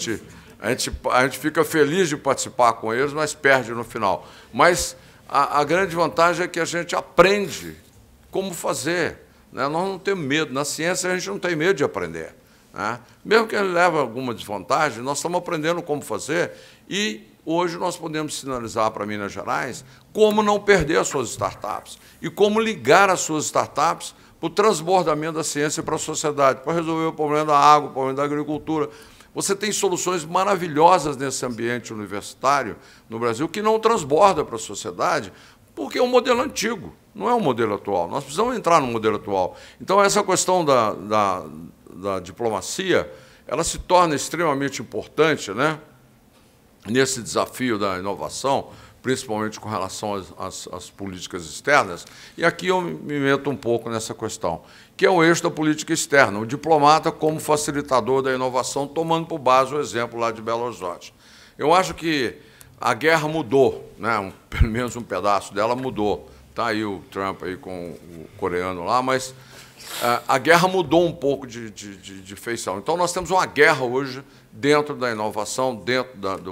a gente fica feliz de participar com eles, mas perde no final. Mas a grande vantagem é que a gente aprende como fazer, né? Nós não temos medo. Na ciência, a gente não tem medo de aprender, né? Mesmo que ele leve alguma desvantagem, nós estamos aprendendo como fazer e hoje nós podemos sinalizar para Minas Gerais como não perder as suas startups e como ligar as suas startups para o transbordamento da ciência para a sociedade, para resolver o problema da água, o problema da agricultura. Você tem soluções maravilhosas nesse ambiente universitário no Brasil que não transborda para a sociedade, porque é um modelo antigo, não é um modelo atual. Nós precisamos entrar no modelo atual. Então, essa questão da diplomacia, ela se torna extremamente importante, né, nesse desafio da inovação, principalmente com relação às políticas externas. E aqui eu me meto um pouco nessa questão, que é o eixo da política externa, o diplomata como facilitador da inovação, tomando por base o exemplo lá de Belo Horizonte. Eu acho que a guerra mudou, né? Pelo menos um pedaço dela mudou. Está aí o Trump aí com o coreano lá, mas a guerra mudou um pouco de feição. Então, nós temos uma guerra hoje dentro da inovação, dentro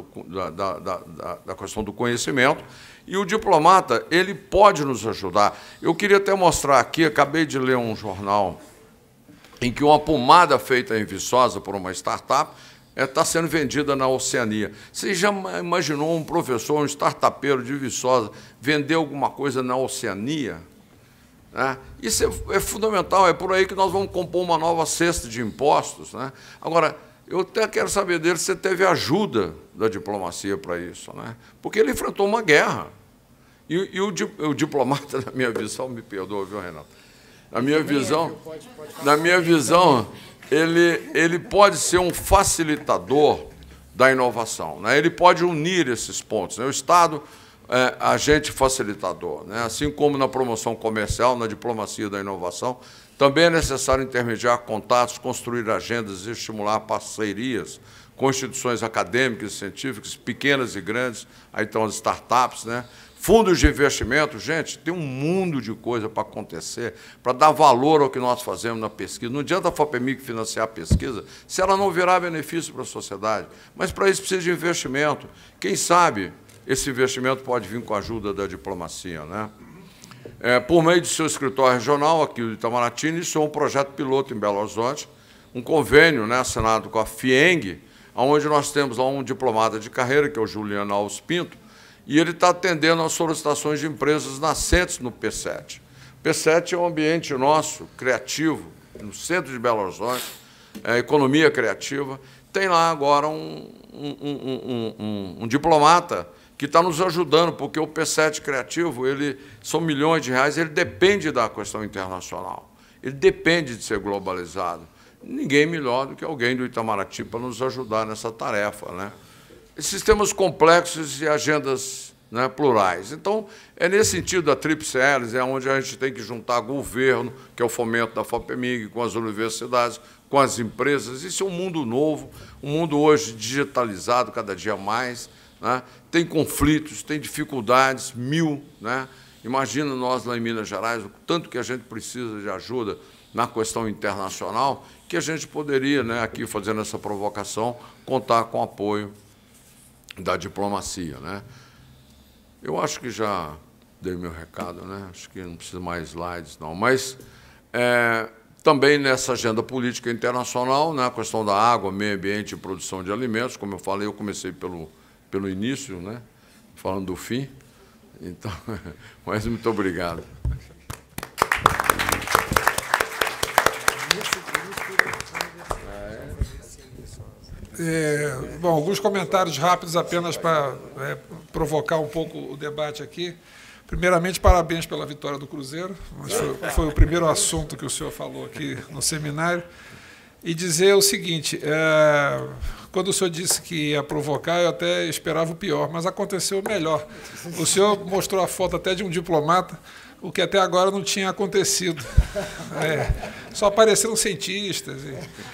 da questão do conhecimento, e o diplomata ele pode nos ajudar. Eu queria até mostrar aqui, acabei de ler um jornal em que uma pomada feita em Viçosa por uma startup está sendo vendida na Oceania. Você já imaginou um professor, um startupeiro de Viçosa, vender alguma coisa na Oceania? Isso é fundamental, é por aí que nós vamos compor uma nova cesta de impostos, né? Agora, eu até quero saber dele se você teve ajuda da diplomacia para isso, né? Porque ele enfrentou uma guerra. E o diplomata, na minha visão, me perdoa, viu, Renato? Na minha visão, ele pode ser um facilitador da inovação, né? Ele pode unir esses pontos, né? O Estado agente facilitador, né? Assim como na promoção comercial, na diplomacia da inovação, também é necessário intermediar contatos, construir agendas e estimular parcerias com instituições acadêmicas e científicas, pequenas e grandes, aí estão as startups, né? Fundos de investimento, gente, tem um mundo de coisa para acontecer, para dar valor ao que nós fazemos na pesquisa. Não adianta a FAPEMIG financiar a pesquisa se ela não virar benefício para a sociedade. Mas, para isso, precisa de investimento. Quem sabe esse investimento pode vir com a ajuda da diplomacia, né? Por meio de seu escritório regional, aqui do Itamaraty, iniciou um projeto piloto em Belo Horizonte, um convênio, né, assinado com a FIENG, onde nós temos lá um diplomata de carreira, que é o Juliano Alves Pinto, e ele está atendendo às solicitações de empresas nascentes no P7. O P7 é um ambiente nosso, criativo, no centro de Belo Horizonte, economia criativa. Tem lá agora um diplomata que está nos ajudando, porque o P7 criativo, são milhões de reais, ele depende da questão internacional, ele depende de ser globalizado. Ninguém melhor do que alguém do Itamaraty para nos ajudar nessa tarefa, né? Sistemas complexos e agendas, né, plurais. Então, é nesse sentido a Tríplice Hélice, é onde a gente tem que juntar governo, que é o fomento da FAPEMIG, com as universidades, com as empresas. Isso é um mundo novo, um mundo hoje digitalizado cada dia mais, né? Tem conflitos, tem dificuldades, né? Imagina nós lá em Minas Gerais, o tanto que a gente precisa de ajuda na questão internacional, que a gente poderia, né, aqui fazendo essa provocação, contar com o apoio da diplomacia, né? Eu acho que já dei meu recado, né? Acho que não precisa mais slides, não. Mas também nessa agenda política internacional, né, a questão da água, meio ambiente e produção de alimentos, como eu falei, eu comecei pelo início, né, falando do fim. Então, mas muito obrigado. Bom, alguns comentários rápidos apenas para provocar um pouco o debate aqui. Primeiramente, parabéns pela vitória do Cruzeiro. Foi o primeiro assunto que o senhor falou aqui no seminário. E dizer o seguinte, quando o senhor disse que ia provocar, eu até esperava o pior, mas aconteceu o melhor. O senhor mostrou a foto até de um diplomata, o que até agora não tinha acontecido. Só apareceram cientistas,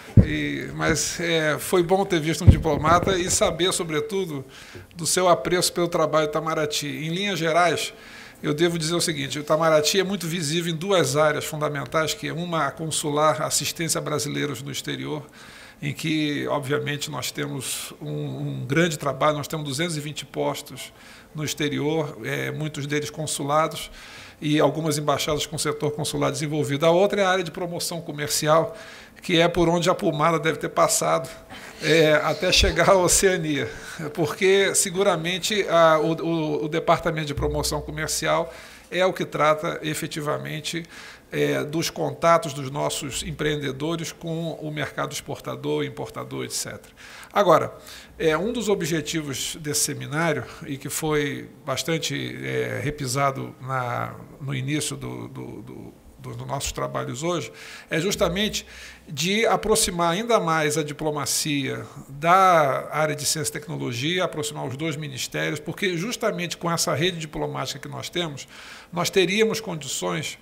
mas foi bom ter visto um diplomata e saber, sobretudo, do seu apreço pelo trabalho do Itamaraty. Em linhas gerais, eu devo dizer o seguinte, o Itamaraty é muito visível em duas áreas fundamentais, que é uma, a consular, assistência a brasileiros no exterior, em que, obviamente, nós temos um grande trabalho, nós temos 220 postos no exterior, muitos deles consulados, e algumas embaixadas com o setor consular desenvolvido. A outra é a área de promoção comercial, que é por onde a Pulmada deve ter passado até chegar à Oceania, porque seguramente o Departamento de Promoção Comercial é o que trata efetivamente dos contatos dos nossos empreendedores com o mercado exportador, importador, etc. Agora, um dos objetivos desse seminário, e que foi bastante repisado no início dos nossos trabalhos hoje, é justamente de aproximar ainda mais a diplomacia da área de ciência e tecnologia, aproximar os dois ministérios, porque justamente com essa rede diplomática que nós temos, nós teríamos condições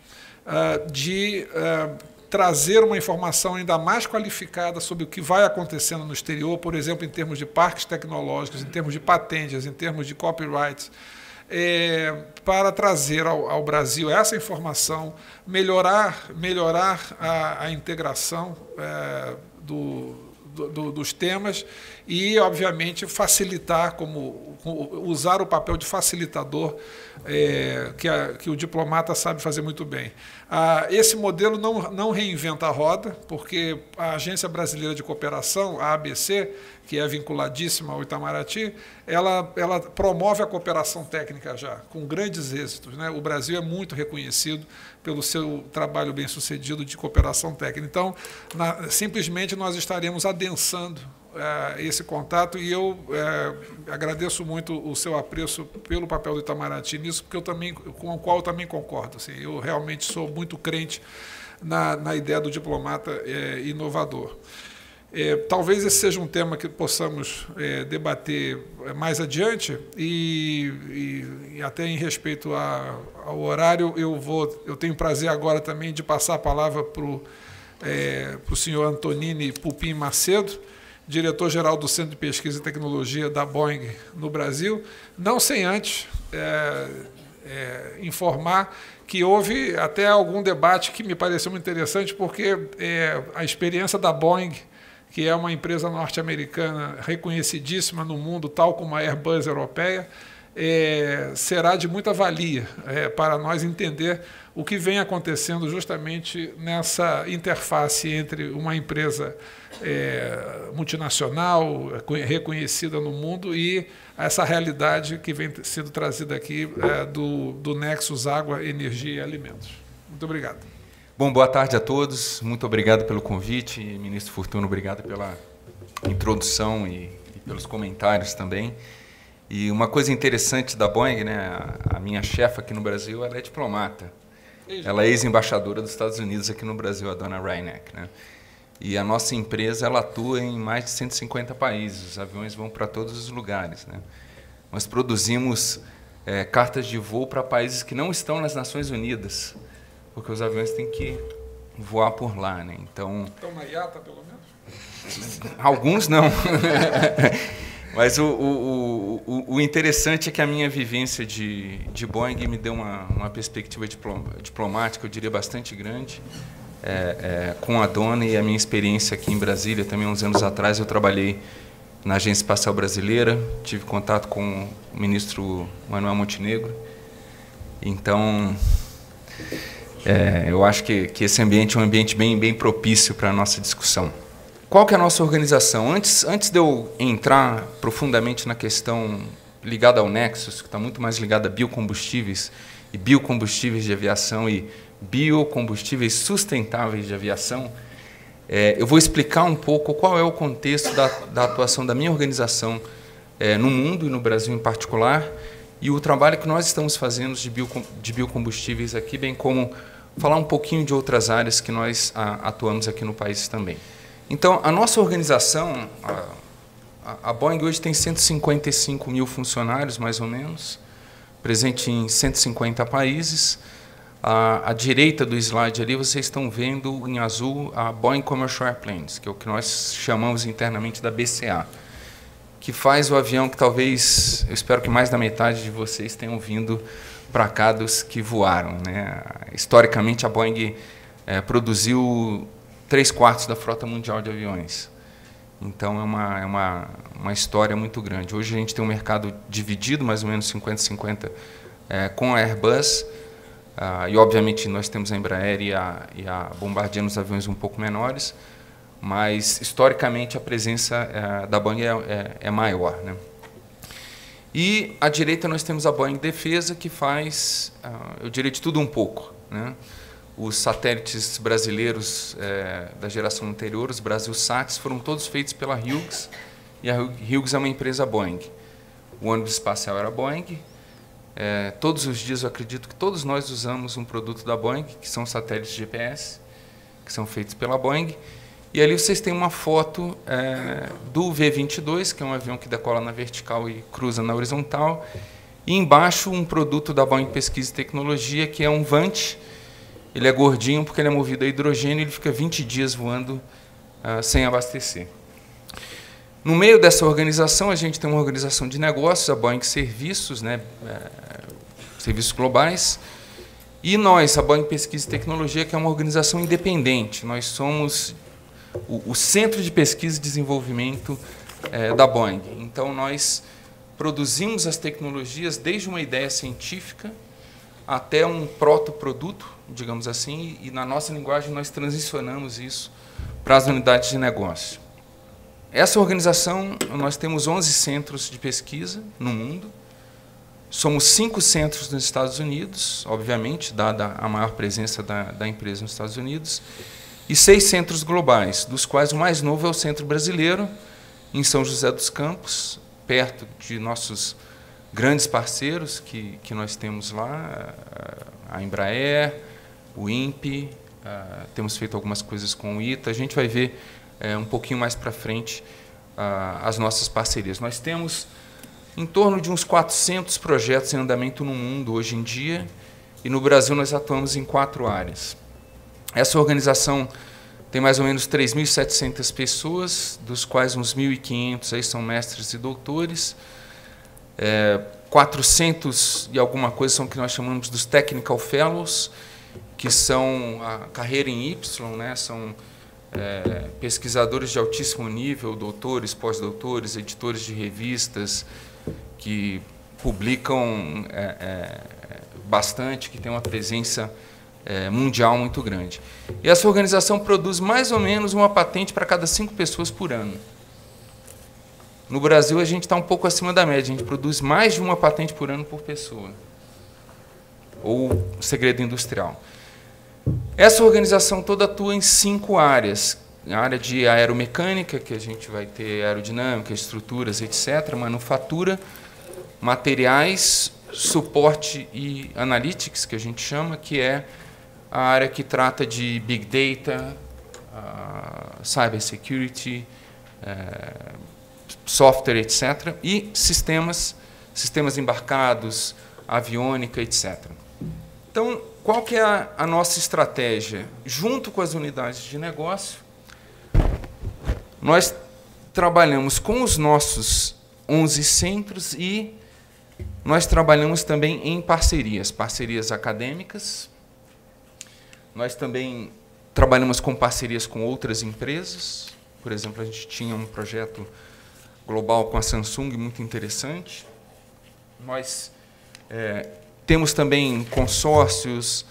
de trazer uma informação ainda mais qualificada sobre o que vai acontecendo no exterior, por exemplo, em termos de parques tecnológicos, em termos de patentes, em termos de copyrights, para trazer ao Brasil essa informação, melhorar a integração dos temas e, obviamente, facilitar, usar o papel de facilitador que o diplomata sabe fazer muito bem. Esse modelo não reinventa a roda, porque a Agência Brasileira de Cooperação, a ABC, que é vinculadíssima ao Itamaraty, ela promove a cooperação técnica já, com grandes êxitos, né? O Brasil é muito reconhecido pelo seu trabalho bem-sucedido de cooperação técnica. Então, simplesmente nós estaremos adensando esse contato, e eu agradeço muito o seu apreço pelo papel do Itamaraty nisso, porque com o qual eu também concordo. Assim, eu realmente sou muito crente na ideia do diplomata inovador. Talvez esse seja um tema que possamos debater mais adiante e até em respeito ao horário, eu tenho prazer agora também de passar a palavra para o senhor Antonini Pupim Macedo, diretor-geral do Centro de Pesquisa e Tecnologia da Boeing no Brasil, não sem antes informar que houve até algum debate que me pareceu muito interessante, porque a experiência da Boeing, que é uma empresa norte-americana reconhecidíssima no mundo, tal como a Airbus europeia, será de muita valia para nós entender o que vem acontecendo justamente nessa interface entre uma empresa multinacional, reconhecida no mundo, e essa realidade que vem sendo trazida aqui do Nexus Água, Energia e Alimentos. Muito obrigado. Bom, boa tarde a todos. Muito obrigado pelo convite. Ministro Fortuno, obrigado pela introdução e pelos comentários também. E uma coisa interessante da Boeing, né, a minha chefa aqui no Brasil, ela é diplomata. Ela é ex-embaixadora dos Estados Unidos aqui no Brasil, a dona Reineck, né? E a nossa empresa, ela atua em mais de 150 países. Os aviões vão para todos os lugares, né? Nós produzimos cartas de voo para países que não estão nas Nações Unidas, porque os aviões têm que voar por lá, né? Então, estão na IATA, pelo menos? Alguns não. Mas o interessante é que a minha vivência de Boeing me deu uma perspectiva diplomática, eu diria, bastante grande, com a dona, e a minha experiência aqui em Brasília, também uns anos atrás, eu trabalhei na Agência Espacial Brasileira, tive contato com o ministro Manuel Montenegro. Então, eu acho que esse ambiente é um ambiente bem propício para a nossa discussão. Qual que é a nossa organização? Antes de eu entrar profundamente na questão ligada ao Nexus, que está muito mais ligada a biocombustíveis e biocombustíveis de aviação e biocombustíveis sustentáveis de aviação, eu vou explicar um pouco qual é o contexto da atuação da minha organização no mundo e no Brasil em particular, e o trabalho que nós estamos fazendo de biocombustíveis aqui, bem como falar um pouquinho de outras áreas que nós atuamos aqui no país também. Então, a nossa organização, a Boeing hoje tem 155 mil funcionários, mais ou menos, presente em 150 países. À direita do slide ali, vocês estão vendo em azul a Boeing Commercial Airplanes, que é o que nós chamamos internamente da BCA, que faz o avião que talvez, eu espero que mais da metade de vocês tenham vindo para cá dos que voaram, né? Historicamente, a Boeing produziu 3/4 da frota mundial de aviões. Então, é uma história muito grande. Hoje a gente tem um mercado dividido, mais ou menos 50-50, com a Airbus, e obviamente nós temos a Embraer e a Bombardier nos aviões um pouco menores, mas historicamente a presença da Boeing é maior, né? E à direita nós temos a Boeing Defesa, que faz, eu diria, de tudo um pouco, né? Os satélites brasileiros da geração anterior, os BrasilSats, foram todos feitos pela Hughes, e a Hughes é uma empresa Boeing. O ônibus espacial era Boeing. Todos os dias eu acredito que todos nós usamos um produto da Boeing, que são satélites GPS, que são feitos pela Boeing. E ali vocês têm uma foto do V-22, que é um avião que decola na vertical e cruza na horizontal. E embaixo um produto da Boeing Pesquisa e Tecnologia, que é um Vant. Ele é gordinho porque ele é movido a hidrogênio e ele fica 20 dias voando sem abastecer. No meio dessa organização, a gente tem uma organização de negócios, a Boeing Serviços, né, serviços globais, e nós, a Boeing Pesquisa e Tecnologia, que é uma organização independente. Nós somos o Centro de Pesquisa e Desenvolvimento da Boeing. Então, nós produzimos as tecnologias desde uma ideia científica até um protoproduto, digamos assim, e na nossa linguagem nós transicionamos isso para as unidades de negócio. Essa organização, nós temos 11 centros de pesquisa no mundo, somos 5 centros nos Estados Unidos, obviamente, dada a maior presença da empresa nos Estados Unidos, e 6 centros globais, dos quais o mais novo é o Centro Brasileiro, em São José dos Campos, perto de nossos grandes parceiros que nós temos lá, a Embraer, o INPE, temos feito algumas coisas com o ITA. A gente vai ver um pouquinho mais para frente as nossas parcerias. Nós temos em torno de uns 400 projetos em andamento no mundo hoje em dia, e no Brasil nós atuamos em 4 áreas. Essa organização tem mais ou menos 3.700 pessoas, dos quais uns 1.500 aí são mestres e doutores. 400 e alguma coisa são o que nós chamamos dos Technical Fellows, que são a carreira em Y, né? São pesquisadores de altíssimo nível, doutores, pós-doutores, editores de revistas, que publicam bastante, que têm uma presença mundial muito grande. E essa organização produz mais ou menos uma patente para cada 5 pessoas por ano. No Brasil, a gente está um pouco acima da média, a gente produz mais de uma patente por ano por pessoa, ou segredo industrial. Essa organização toda atua em 5 áreas. A área de aeromecânica, que a gente vai ter aerodinâmica, estruturas, etc., manufatura, materiais, suporte e analytics, que a gente chama, que é a área que trata de big data, cybersecurity, software, etc., e sistemas embarcados, aviônica, etc. Então, qual que é a nossa estratégia? Junto com as unidades de negócio, nós trabalhamos com os nossos 11 centros e nós trabalhamos também em parcerias acadêmicas. Nós também trabalhamos com parcerias com outras empresas. Por exemplo, a gente tinha um projeto global com a Samsung muito interessante. Nós temos também consórcios,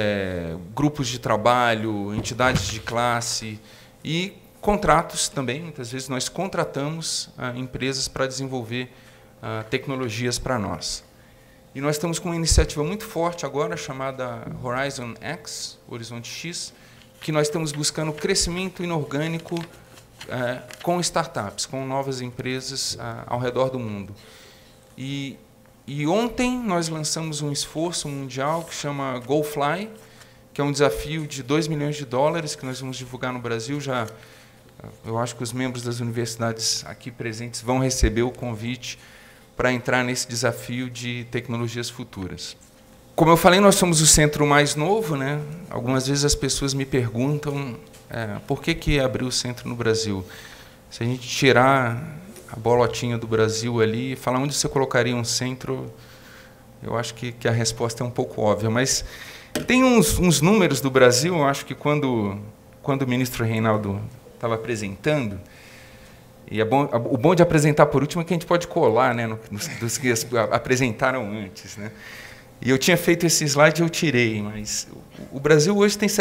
grupos de trabalho, entidades de classe e contratos também. Muitas vezes nós contratamos empresas para desenvolver tecnologias para nós. E nós estamos com uma iniciativa muito forte agora, chamada Horizon X, Horizonte X, que nós estamos buscando crescimento inorgânico com startups, com novas empresas ao redor do mundo. E ontem nós lançamos um esforço mundial que chama GoFly, que é um desafio de $2 milhões que nós vamos divulgar no Brasil. Eu acho que os membros das universidades aqui presentes vão receber o convite para entrar nesse desafio de tecnologias futuras. Como eu falei, nós somos o centro mais novo, né? Algumas vezes as pessoas me perguntam por que abriu o centro no Brasil. Se a gente tirar a bolotinha do Brasil ali e falar onde você colocaria um centro, eu acho que a resposta é um pouco óbvia. Mas tem uns números do Brasil, eu acho que quando o ministro Reinaldo estava apresentando, e o bom de apresentar por último é que a gente pode colar, né, dos que apresentaram antes, né? E eu tinha feito esse slide e eu tirei, mas o Brasil hoje tem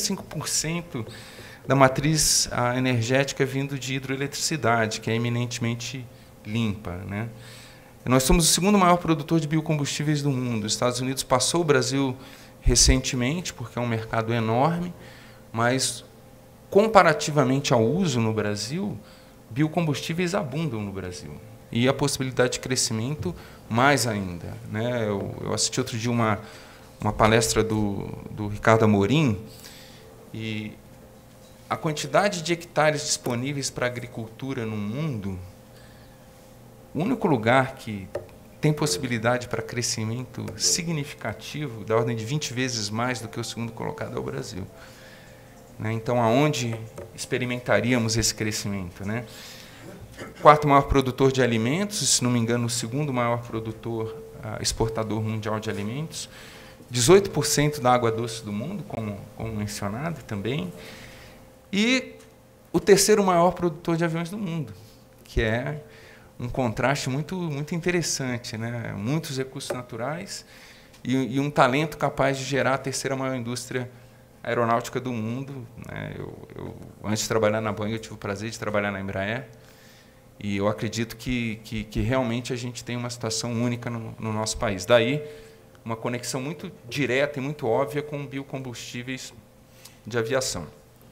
75% da matriz energética vindo de hidroeletricidade, que é eminentemente limpa, né? Nós somos o segundo maior produtor de biocombustíveis do mundo. Os Estados Unidos passou o Brasil recentemente, porque é um mercado enorme, mas, comparativamente ao uso no Brasil, biocombustíveis abundam no Brasil. E a possibilidade de crescimento, mais ainda, né? Eu assisti outro dia uma palestra do Ricardo Amorim, e a quantidade de hectares disponíveis para a agricultura no mundo, o único lugar que tem possibilidade para crescimento significativo, da ordem de 20 vezes mais do que o segundo colocado, é o Brasil. Então, aonde experimentaríamos esse crescimento, né? 4º maior produtor de alimentos, se não me engano, o 2º maior produtor exportador mundial de alimentos, 18% da água doce do mundo, como mencionado também, e o 3º maior produtor de aviões do mundo, que é um contraste muito interessante, né? Muitos recursos naturais e um talento capaz de gerar a 3ª maior indústria aeronáutica do mundo, né? Antes de trabalhar na Boeing, eu tive o prazer de trabalhar na Embraer, e eu acredito que realmente a gente tem uma situação única no nosso país. Daí, uma conexão muito direta e muito óbvia com biocombustíveis de aviação.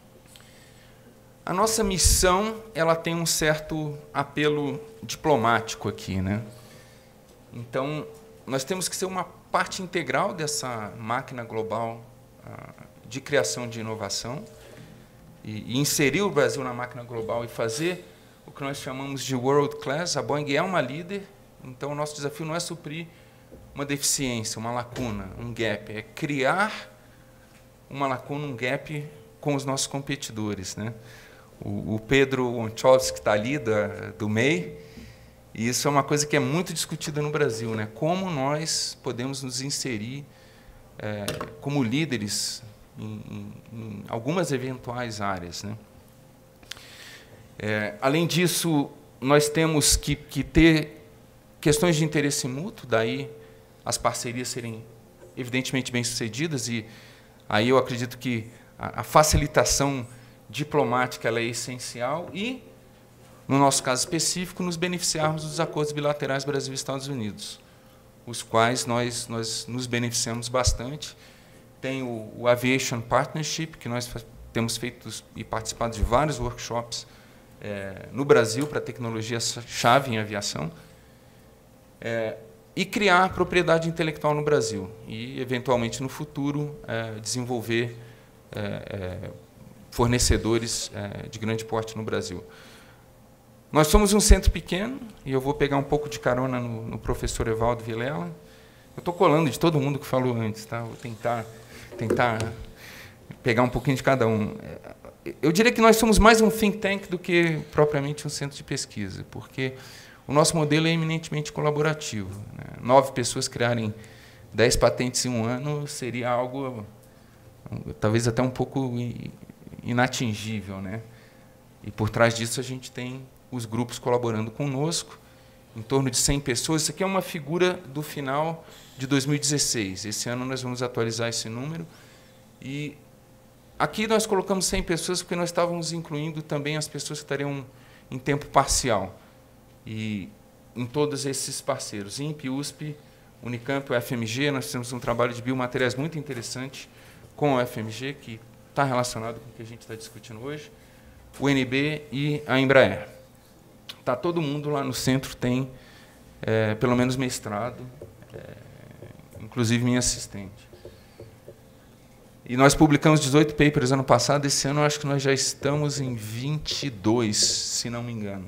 A nossa missão, ela tem um certo apelo diplomático aqui, né? Então, nós temos que ser uma parte integral dessa máquina global de criação de inovação. e inserir o Brasil na máquina global e fazer o que nós chamamos de world class. A Boeing é uma líder, então o nosso desafio não é suprir uma deficiência, uma lacuna, um gap, é criar uma lacuna, um gap com os nossos competidores, né? O Pedro Wonchowski está ali, do MEI, e isso é uma coisa que é muito discutida no Brasil, né? Como nós podemos nos inserir como líderes em algumas eventuais áreas, né? Além disso, nós temos que ter questões de interesse mútuo, daí as parcerias serem evidentemente bem-sucedidas, e aí eu acredito que a facilitação diplomática ela é essencial e, no nosso caso específico, nos beneficiarmos dos acordos bilaterais Brasil e Estados Unidos, os quais nós nos beneficiamos bastante. Tem o Aviation Partnership, que nós temos feito e participado de vários workshops no Brasil para tecnologia-chave em aviação, e criar propriedade intelectual no Brasil e, eventualmente, no futuro, desenvolver fornecedores de grande porte no Brasil. Nós somos um centro pequeno, e eu vou pegar um pouco de carona no professor Evaldo Vilela. Eu estou colando de todo mundo que falou antes, tá? Vou tentar pegar um pouquinho de cada um. Eu diria que nós somos mais um think tank do que propriamente um centro de pesquisa, porque o nosso modelo é eminentemente colaborativo, né? 9 pessoas criarem 10 patentes em um ano seria algo, talvez até um pouco inatingível, né? E por trás disso a gente tem os grupos colaborando conosco, em torno de 100 pessoas. Isso aqui é uma figura do final de 2016. Esse ano nós vamos atualizar esse número. E aqui nós colocamos 100 pessoas porque nós estávamos incluindo também as pessoas que estariam em tempo parcial. E em todos esses parceiros, INPE, USP, Unicamp, o FMG, nós temos um trabalho de biomateriais muito interessante com o FMG, que está relacionado com o que a gente está discutindo hoje, o UNB e a Embraer. Tá, todo mundo lá no centro tem, pelo menos, mestrado, inclusive minha assistente. E nós publicamos 18 papers ano passado, esse ano eu acho que nós já estamos em 22, se não me engano,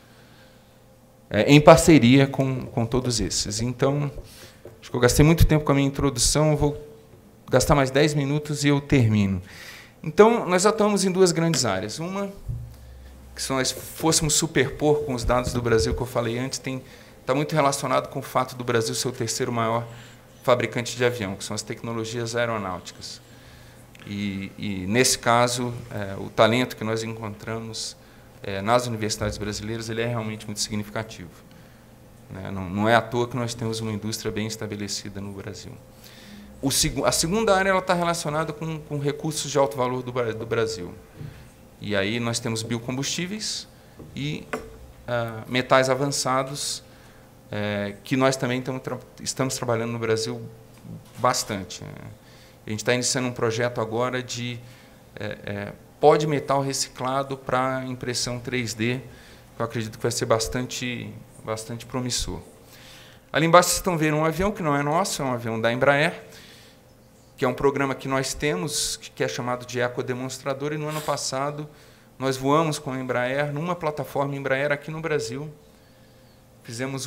em parceria com todos esses. Então, acho que eu gastei muito tempo com a minha introdução, eu vou gastar mais 10 minutos e eu termino. Então, nós atuamos em 2 grandes áreas. Uma, que se nós fôssemos superpor com os dados do Brasil que eu falei antes, está muito relacionado com o fato do Brasil ser o 3º maior fabricante de avião, que são as tecnologias aeronáuticas. E nesse caso, o talento que nós encontramos nas universidades brasileiras ele é realmente muito significativo, né? Não é à toa que nós temos uma indústria bem estabelecida no Brasil. A segunda área está relacionada com recursos de alto valor do Brasil. E aí nós temos biocombustíveis e metais avançados, que nós também estamos trabalhando no Brasil bastante. A gente está iniciando um projeto agora de pó de metal reciclado para impressão 3D, que eu acredito que vai ser bastante promissor. Ali embaixo vocês estão vendo um avião que não é nosso, é um avião da Embraer, que é um programa que nós temos, que é chamado de ecodemonstrador, e no ano passado nós voamos com a Embraer numa plataforma Embraer aqui no Brasil. Fizemos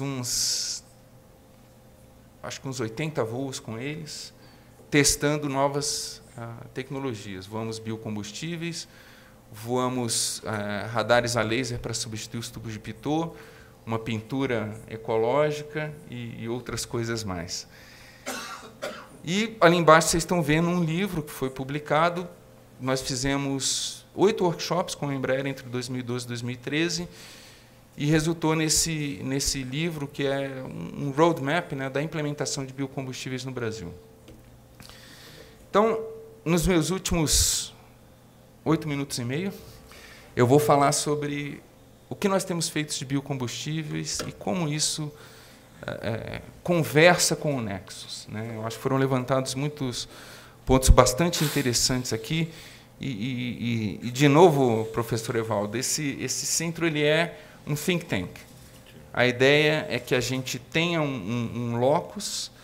acho que uns 80 voos com eles, testando novas tecnologias. Voamos biocombustíveis, voamos radares a laser para substituir os tubos de pitot, uma pintura ecológica e outras coisas mais. E ali embaixo vocês estão vendo um livro que foi publicado. Nós fizemos 8 workshops com a Embraer entre 2012 e 2013 e resultou nesse livro que é um roadmap, né, da implementação de biocombustíveis no Brasil. Então, nos meus últimos 8 minutos e meio, eu vou falar sobre o que nós temos feito de biocombustíveis e como isso conversa com o Nexus, né? Eu acho que foram levantados muitos pontos bastante interessantes aqui. E de novo, professor Evaldo, esse centro ele é um think tank. A ideia é que a gente tenha um locus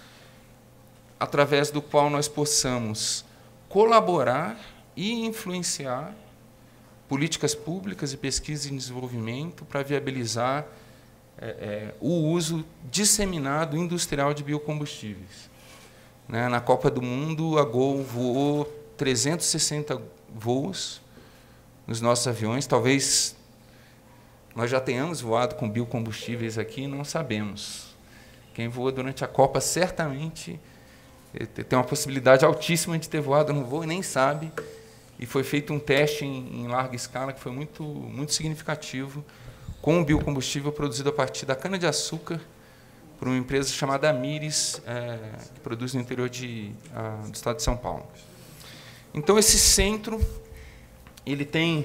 através do qual nós possamos colaborar e influenciar políticas públicas e pesquisa e desenvolvimento para viabilizar o uso disseminado industrial de biocombustíveis. Né? Na Copa do Mundo, a Gol voou 360 voos nos nossos aviões. Talvez nós já tenhamos voado com biocombustíveis aqui, não sabemos. Quem voa durante a Copa certamente tem uma possibilidade altíssima de ter voado no voo e nem sabe. E foi feito um teste em larga escala que foi muito significativo com um biocombustível produzido a partir da cana-de-açúcar por uma empresa chamada Amyris, que produz no interior do estado de São Paulo. Então, esse centro, ele tem...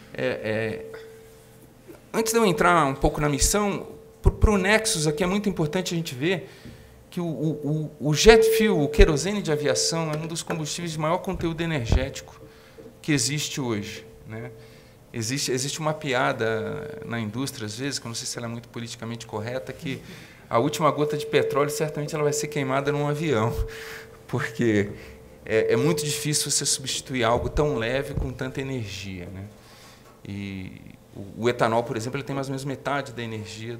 antes de eu entrar um pouco na missão, para o Nexus aqui é muito importante a gente ver que o jet fuel, o querosene de aviação, é um dos combustíveis de maior conteúdo energético que existe hoje, né? Existe uma piada na indústria, às vezes, que eu não sei se ela é muito politicamente correta, que a última gota de petróleo, certamente, ela vai ser queimada num avião, porque é muito difícil você substituir algo tão leve com tanta energia, né? E o etanol, por exemplo, ele tem mais ou menos metade da energia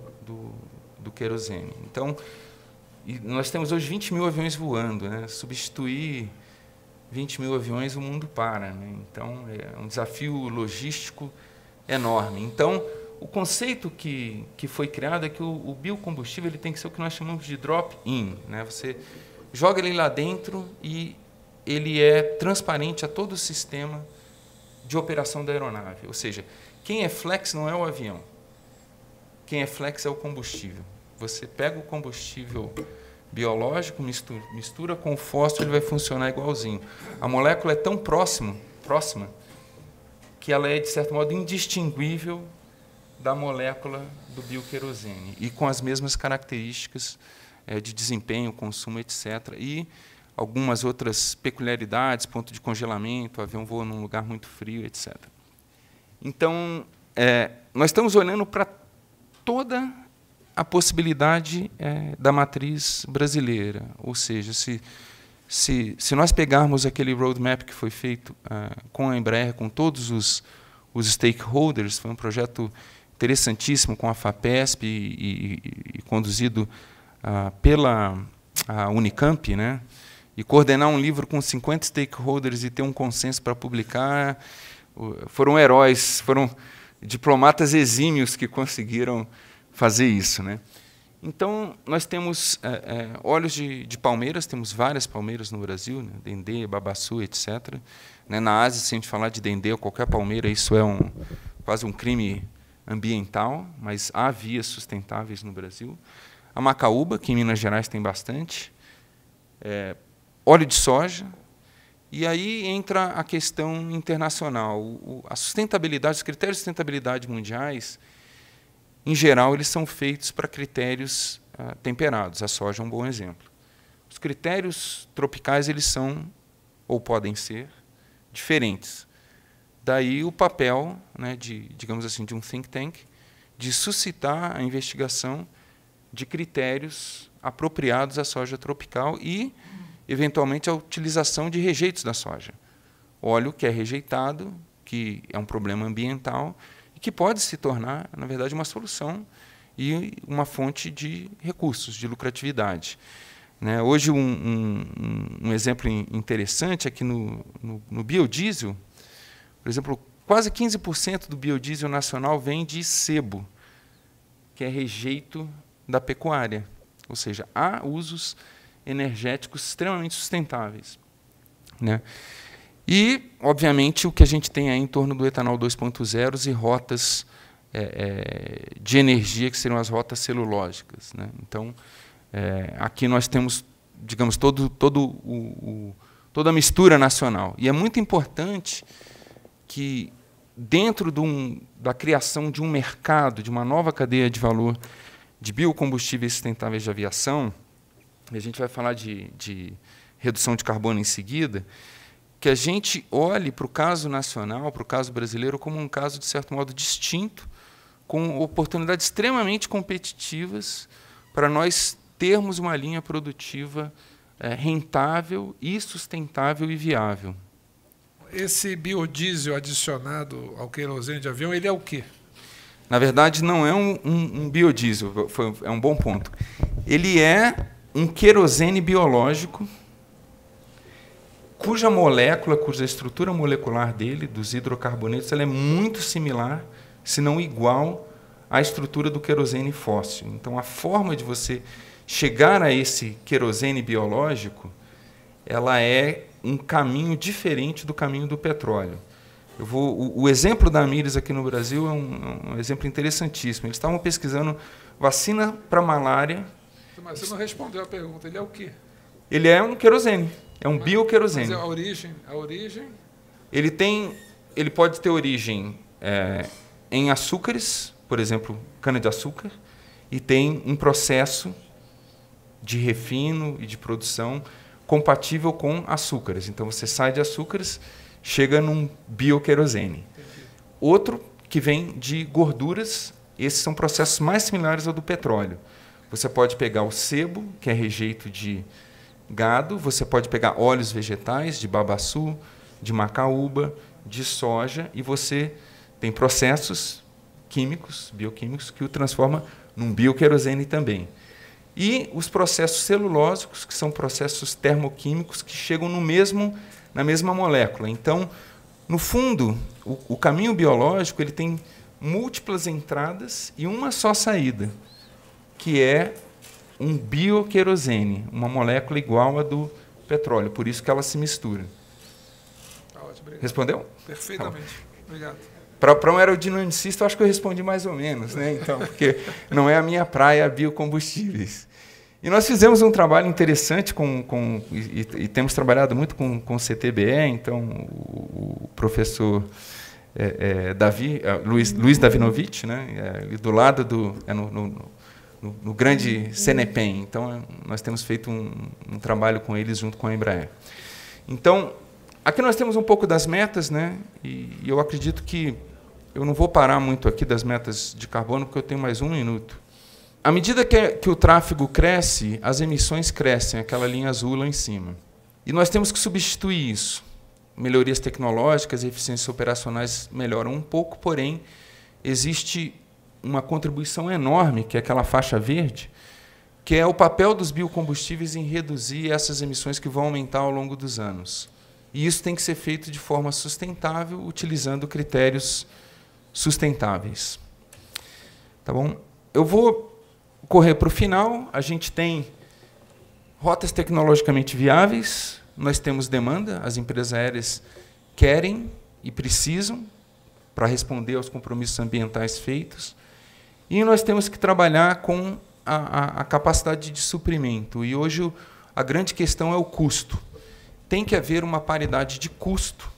do querosene. Então, nós temos hoje 20 mil aviões voando, né? Substituir 20 mil aviões, o mundo para, né? Então, é um desafio logístico enorme. Então, o conceito que foi criado é que o biocombustível ele tem que ser o que nós chamamos de drop-in, né? Você joga ele lá dentro e ele é transparente a todo o sistema de operação da aeronave. Ou seja, quem é flex não é o avião. Quem é flex é o combustível. Você pega o combustível biológico, mistura com o fósforo, ele vai funcionar igualzinho. A molécula é tão próxima que ela é, de certo modo, indistinguível da molécula do bioquerosene e com as mesmas características de desempenho, consumo, etc. E algumas outras peculiaridades, ponto de congelamento, o avião voa num lugar muito frio, etc. Então, nós estamos olhando para toda a possibilidade da matriz brasileira, ou seja, se nós pegarmos aquele roadmap que foi feito com a Embraer, com todos os stakeholders, foi um projeto interessantíssimo com a FAPESP e conduzido pela Unicamp, né? E coordenar um livro com 50 stakeholders e ter um consenso para publicar, foram heróis, foram diplomatas exímios que conseguiram fazer isso, né? Então, nós temos óleos de palmeiras, temos várias palmeiras no Brasil, né? Dendê, babaçu, etc. Né? Na Ásia, se a gente falar de dendê ou qualquer palmeira, isso é quase um crime ambiental, mas há vias sustentáveis no Brasil. A macaúba, que em Minas Gerais tem bastante, óleo de soja, e aí entra a questão internacional. A sustentabilidade, os critérios de sustentabilidade mundiais, em geral, eles são feitos para critérios temperados. A soja é um bom exemplo. Os critérios tropicais eles são, ou podem ser, diferentes. Daí o papel, né, digamos assim, de um think tank, de suscitar a investigação de critérios apropriados à soja tropical e, eventualmente, a utilização de rejeitos da soja. Óleo que é rejeitado, que é um problema ambiental, e que pode se tornar, na verdade, uma solução e uma fonte de recursos, de lucratividade. Né? Hoje, um exemplo interessante é que no biodiesel, por exemplo, quase 15% do biodiesel nacional vem de sebo, que é rejeito da pecuária. Ou seja, há usos energéticos extremamente sustentáveis. Né? E, obviamente, o que a gente tem aí em torno do etanol 2.0 e rotas de energia, que seriam as rotas celulógicas. Né? Então, aqui nós temos, digamos, toda a mistura nacional. E é muito importante que, dentro da criação de um mercado, de uma nova cadeia de valor de biocombustíveis sustentáveis de aviação, e a gente vai falar de redução de carbono em seguida, que a gente olhe para o caso nacional, para o caso brasileiro, como um caso, de certo modo, distinto, com oportunidades extremamente competitivas para nós termos uma linha produtiva rentável e sustentável e viável. esse biodiesel adicionado ao querosene de avião, ele é o quê? Na verdade, não é um biodiesel, é um bom ponto. Ele é um querosene biológico cuja molécula, cuja estrutura molecular dele, dos hidrocarbonetos, ela é muito similar, se não igual, à estrutura do querosene fóssil. Então, a forma de você chegar a esse querosene biológico, ela é um caminho diferente do caminho do petróleo. O exemplo da Amyris aqui no Brasil é um exemplo interessantíssimo. Eles estavam pesquisando vacina para malária. Mas você não respondeu a pergunta. Ele é o quê? Ele é um querosene, é um bioquerosene. Mas a origem? Ele pode ter origem em açúcares, por exemplo, cana-de-açúcar, e tem um processo de refino e de produção compatível com açúcares. Então, você sai de açúcares, chega num bioquerosene. Outro que vem de gorduras, esses são processos mais similares ao do petróleo. Você pode pegar o sebo, que é rejeito de gado, você pode pegar óleos vegetais, de babaçu, de macaúba, de soja, e você tem processos químicos, bioquímicos, que o transforma num bioquerosene também. E os processos celulósicos, que são processos termoquímicos que chegam na mesma molécula. Então, no fundo, o caminho biológico ele tem múltiplas entradas e uma só saída, que é um bioquerosene, uma molécula igual à do petróleo, por isso que ela se mistura. Tá ótimo, obrigado. Respondeu? Perfeitamente. Obrigado. Para um aerodinamicista, eu acho que eu respondi mais ou menos, né? Então, porque não é a minha praia biocombustíveis. E nós fizemos um trabalho interessante e temos trabalhado muito com o CTBE, então o professor Luiz Davinovich, né? Do lado no grande CNEPEM. Então, nós temos feito um trabalho com eles junto com a Embraer. Então, aqui nós temos um pouco das metas, né? E eu acredito que eu não vou parar muito aqui das metas de carbono, porque eu tenho mais 1 minuto. À medida que o tráfego cresce, as emissões crescem, aquela linha azul lá em cima. E nós temos que substituir isso. Melhorias tecnológicas e eficiências operacionais melhoram um pouco, porém, existe uma contribuição enorme, que é aquela faixa verde, que é o papel dos biocombustíveis em reduzir essas emissões que vão aumentar ao longo dos anos. E isso tem que ser feito de forma sustentável, utilizando critérios sustentáveis. Tá bom? Eu vou correr para o final. A gente tem rotas tecnologicamente viáveis, nós temos demanda, as empresas aéreas querem e precisam para responder aos compromissos ambientais feitos, e nós temos que trabalhar com a capacidade de suprimento. E hoje a grande questão é o custo. Tem que haver uma paridade de custo,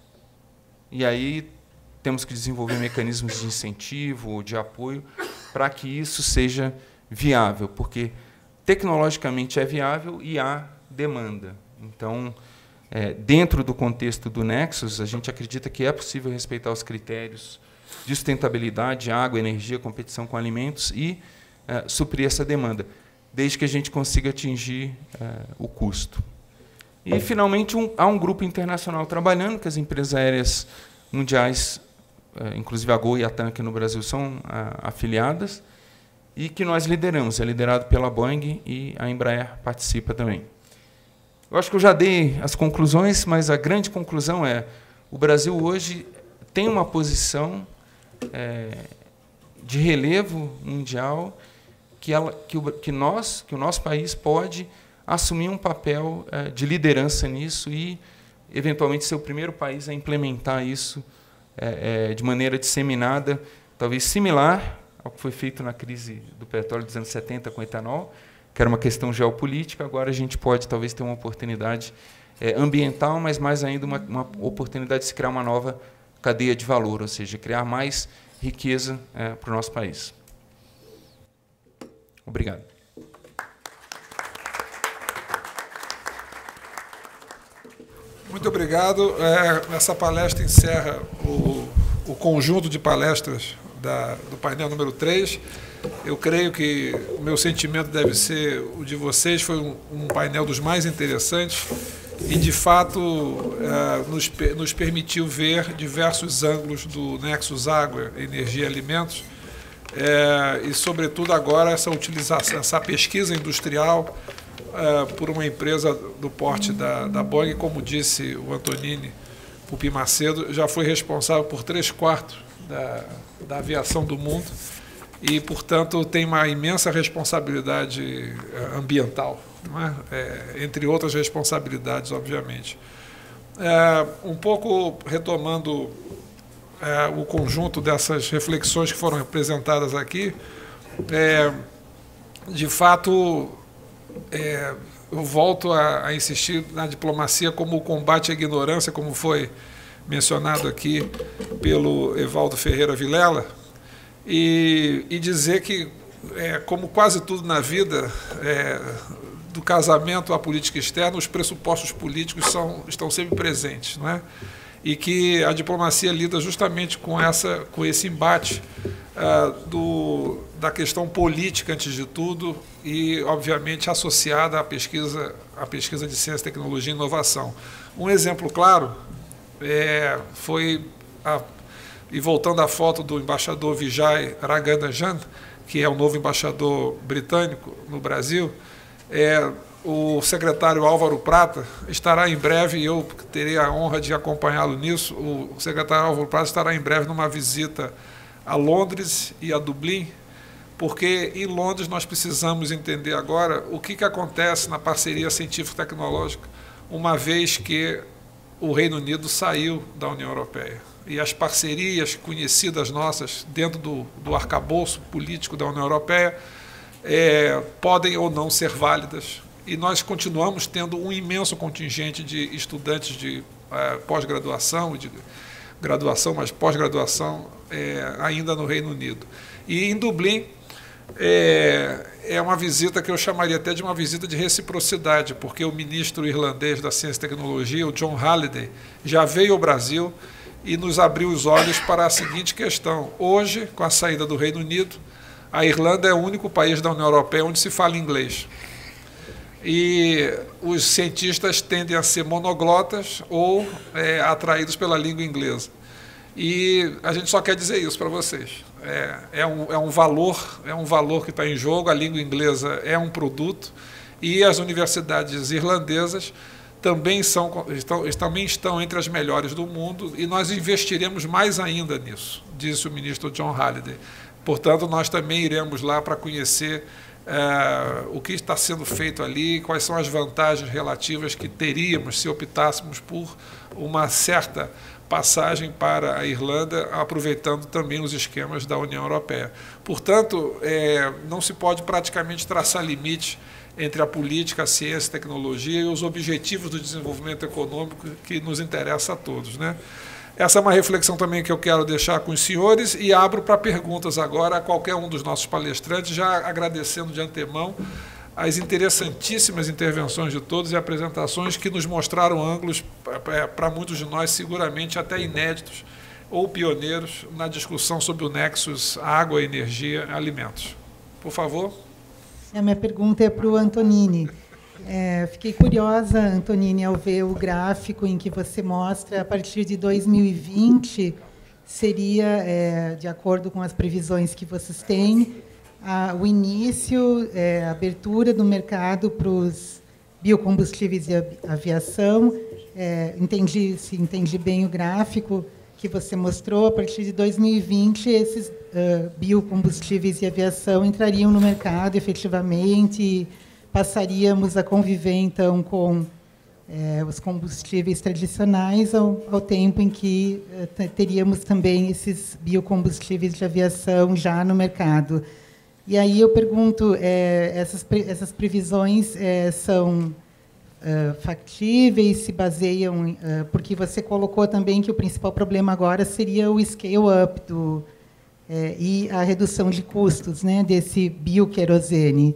e aí temos que desenvolver mecanismos de incentivo ou de apoio para que isso seja viável, porque tecnologicamente é viável e há demanda. Então, dentro do contexto do Nexus, a gente acredita que é possível respeitar os critérios de sustentabilidade, água, energia, competição com alimentos e suprir essa demanda, desde que a gente consiga atingir o custo. E, finalmente, há um grupo internacional trabalhando, que as empresas aéreas mundiais, inclusive a Gol e a TAM aqui no Brasil, são afiliadas, e que nós lideramos. É liderado pela Boeing e a Embraer participa também. Eu acho que eu já dei as conclusões, mas a grande conclusão é: o Brasil hoje tem uma posição de relevo mundial que o nosso país pode assumir um papel de liderança nisso e, eventualmente, ser o primeiro país a implementar isso de maneira disseminada, talvez similar ao que foi feito na crise do petróleo dos anos 70 com o etanol, que era uma questão geopolítica. Agora a gente pode, talvez, ter uma oportunidade ambiental, mas, mais ainda, uma oportunidade de se criar uma nova cadeia de valor, ou seja, criar mais riqueza para o nosso país. Obrigado. Muito obrigado. Essa palestra encerra o conjunto de palestras do painel número 3. Eu creio que o meu sentimento deve ser o de vocês. Foi um painel dos mais interessantes. e, de fato, nos permitiu ver diversos ângulos do Nexus Água, Energia e Alimentos, e, sobretudo, agora essa pesquisa industrial por uma empresa do porte da Boeing, como disse o Antonini Pupi Macedo, já foi responsável por 3/4 da aviação do mundo e, portanto, tem uma imensa responsabilidade ambiental, não é? Entre outras responsabilidades, obviamente. Um pouco retomando o conjunto dessas reflexões que foram apresentadas aqui, de fato, eu volto a insistir na diplomacia como o combate à ignorância, como foi mencionado aqui pelo Evaldo Ferreira Vilela, e dizer que, como quase tudo na vida, do casamento à política externa, os pressupostos políticos estão sempre presentes, não é? E que a diplomacia lida justamente com esse embate da questão política, antes de tudo, e, obviamente, associada à pesquisa de ciência, tecnologia e inovação. Um exemplo claro foi, e voltando à foto do embaixador Vijay Raghunath, que é o novo embaixador britânico no Brasil, o secretário Álvaro Prata estará em breve, e eu terei a honra de acompanhá-lo nisso, o secretário Álvaro Prata estará em breve numa visita a Londres e a Dublin, porque em Londres nós precisamos entender agora o que acontece na parceria científico-tecnológica, uma vez que o Reino Unido saiu da União Europeia. E as parcerias conhecidas nossas dentro do arcabouço político da União Europeia podem ou não ser válidas. E nós continuamos tendo um imenso contingente de estudantes de pós-graduação e de graduação, mas pós-graduação ainda no Reino Unido. E em Dublin é uma visita que eu chamaria até de uma visita de reciprocidade, porque o ministro irlandês da Ciência e Tecnologia, o John Halliday, já veio ao Brasil e nos abriu os olhos para a seguinte questão. Hoje, com a saída do Reino Unido, a Irlanda é o único país da União Europeia onde se fala inglês. E os cientistas tendem a ser monoglotas ou atraídos pela língua inglesa. E a gente só quer dizer isso para vocês. É um valor que está em jogo, a língua inglesa é um produto, e as universidades irlandesas também estão entre as melhores do mundo, e nós investiremos mais ainda nisso, disse o ministro John Halliday. Portanto, nós também iremos lá para conhecer o que está sendo feito ali, quais são as vantagens relativas que teríamos se optássemos por uma certa passagem para a Irlanda, aproveitando também os esquemas da União Europeia. Portanto, não se pode praticamente traçar limite entre a política, a ciência, a tecnologia e os objetivos do desenvolvimento econômico que nos interessa a todos, né? Essa é uma reflexão também que eu quero deixar com os senhores e abro para perguntas agora a qualquer um dos nossos palestrantes, já agradecendo de antemão as interessantíssimas intervenções de todos e apresentações que nos mostraram ângulos, para muitos de nós, seguramente até inéditos ou pioneiros na discussão sobre o Nexus Água, Energia e Alimentos. Por favor. A minha pergunta é para o Antonini. Fiquei curiosa, Antonini, ao ver o gráfico em que você mostra, a partir de 2020, seria, de acordo com as previsões que vocês têm, o início, a abertura do mercado para os biocombustíveis e aviação. Se entendi bem o gráfico que você mostrou, a partir de 2020, esses biocombustíveis e aviação entrariam no mercado efetivamente e passaríamos a conviver, então, com os combustíveis tradicionais ao tempo em que teríamos também esses biocombustíveis de aviação já no mercado. E aí eu pergunto, essas previsões são factíveis, se baseiam... porque você colocou também que o principal problema agora seria o scale-up e a redução de custos, né, desse bioquerosene.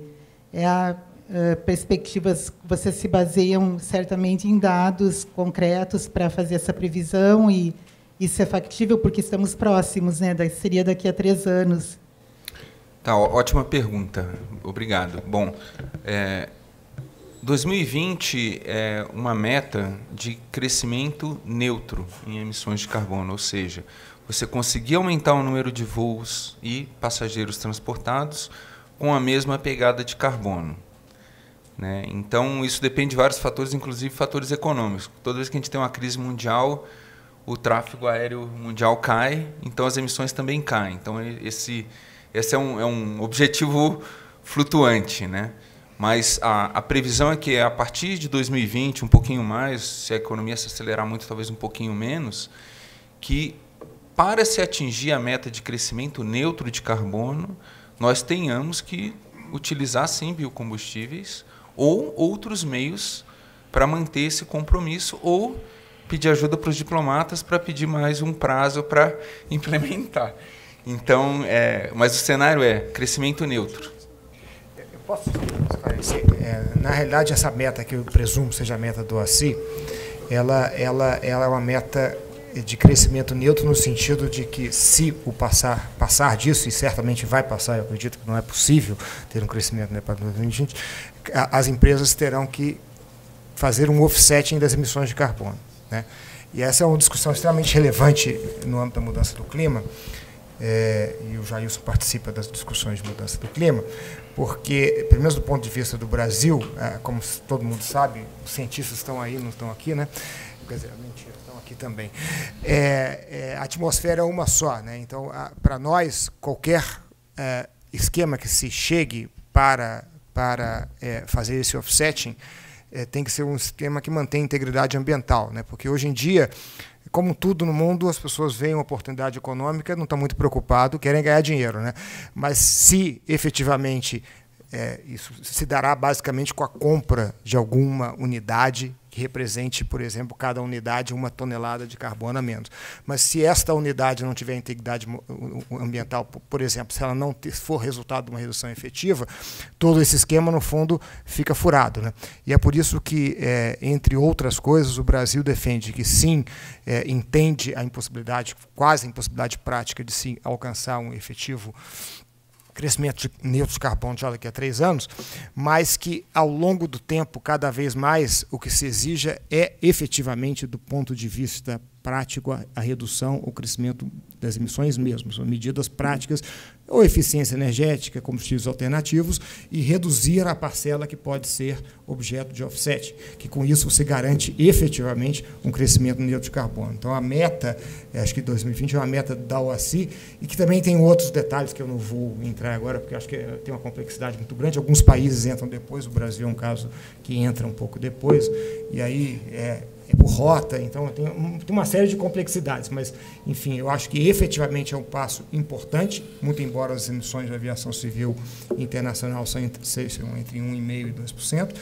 Perspectivas, vocês se baseiam certamente em dados concretos para fazer essa previsão, e isso é factível porque estamos próximos, né? Seria daqui a 3 anos. Tá, ótima pergunta. Obrigado. Bom, 2020 é uma meta de crescimento neutro em emissões de carbono, ou seja, você conseguir aumentar o número de voos e passageiros transportados com a mesma pegada de carbono, né? Então, isso depende de vários fatores, inclusive fatores econômicos. Toda vez que a gente tem uma crise mundial, o tráfego aéreo mundial cai, então as emissões também caem. Então, esse é um objetivo flutuante, né? Mas a previsão é que, a partir de 2020, um pouquinho mais, se a economia se acelerar muito, talvez um pouquinho menos, que para se atingir a meta de crescimento neutro de carbono, nós tenhamos que utilizar, sim, biocombustíveis ou outros meios para manter esse compromisso, ou pedir ajuda para os diplomatas para pedir mais um prazo para implementar. Então, mas o cenário é crescimento neutro. Eu posso esclarecer? Na realidade, essa meta, que eu presumo seja a meta do ACI, ela é uma meta de crescimento neutro no sentido de que, se o passar disso, e certamente vai passar, eu acredito que não é possível ter um crescimento, né, para 2020, as empresas terão que fazer um offsetting das emissões de carbono, né? E essa é uma discussão extremamente relevante no âmbito da mudança do clima, e o Jailson participa das discussões de mudança do clima, porque, pelo menos do ponto de vista do Brasil, como todo mundo sabe, os cientistas estão aí, não estão aqui, né? Quer dizer, mentira, estão aqui também. A atmosfera é uma só, né? Então, para nós, qualquer esquema que se chegue para fazer esse offsetting tem que ser um esquema que mantém a integridade ambiental, né? Porque hoje em dia, como tudo no mundo, as pessoas veem uma oportunidade econômica, não estão muito preocupados, querem ganhar dinheiro, né? Mas se efetivamente isso se dará basicamente com a compra de alguma unidade que represente, por exemplo, cada unidade 1 tonelada de carbono a menos. Mas se esta unidade não tiver integridade ambiental, por exemplo, se ela não for resultado de uma redução efetiva, todo esse esquema, no fundo, fica furado, né? E é por isso que, entre outras coisas, o Brasil defende que, sim, entende a impossibilidade, quase a impossibilidade prática de se alcançar um efetivo crescimento neutro de carbono já daqui a 3 anos, mas que, ao longo do tempo, cada vez mais, o que se exija é, efetivamente, do ponto de vista prático, a redução ou crescimento das emissões mesmo. São medidas práticas, ou eficiência energética, combustíveis alternativos, e reduzir a parcela que pode ser objeto de offset, que com isso você garante efetivamente um crescimento neutro de carbono. Então, a meta, acho que 2020 é uma meta da OACI, e que também tem outros detalhes que eu não vou entrar agora, porque acho que tem uma complexidade muito grande. Alguns países entram depois, o Brasil é um caso que entra um pouco depois, e aí por rota, então tem uma série de complexidades, mas, enfim, eu acho que efetivamente é um passo importante, muito embora as emissões da aviação civil internacional sejam entre 1,5% e 2%,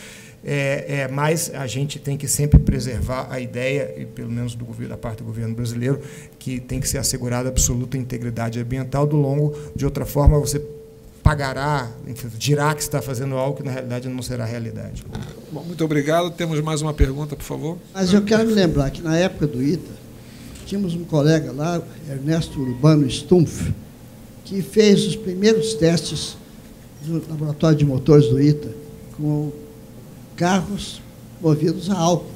mas a gente tem que sempre preservar a ideia, e pelo menos da parte do governo brasileiro, que tem que ser assegurada absoluta integridade ambiental do longo, de outra forma você pagará, dirá que está fazendo algo que na realidade não será realidade. Bom, muito obrigado. Temos mais uma pergunta, por favor. Mas eu quero me lembrar que na época do ITA, tínhamos um colega lá, Ernesto Urbano Stumpf, que fez os primeiros testes do laboratório de motores do ITA com carros movidos a álcool.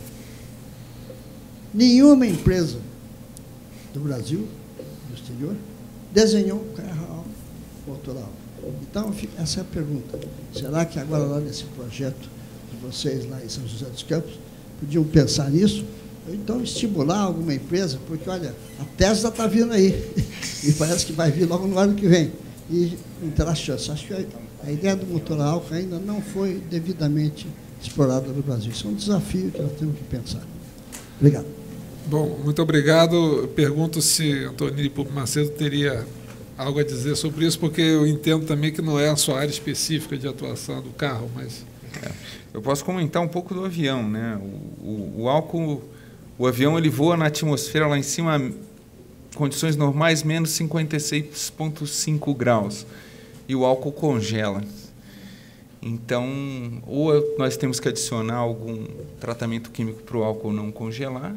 Nenhuma empresa do Brasil, do exterior, desenhou um carro motor a álcool. Então, essa é a pergunta. Será que agora, lá nesse projeto de vocês, lá em São José dos Campos, podiam pensar nisso? Ou então estimular alguma empresa? Porque, olha, a Tesla está vindo aí. E parece que vai vir logo no ano que vem. E não terá chance. Acho que a ideia do motor a álcool ainda não foi devidamente explorada no Brasil. Isso é um desafio que nós temos que pensar. Obrigado. Bom, muito obrigado. Pergunto se Antonini Pupo Macedo teria algo a dizer sobre isso, porque eu entendo também que não é a sua área específica de atuação do carro, mas... Eu posso comentar um pouco do avião, né? O álcool, o avião ele voa na atmosfera lá em cima, condições normais, menos 56,5 graus, e o álcool congela. Então, ou nós temos que adicionar algum tratamento químico para o álcool não congelar,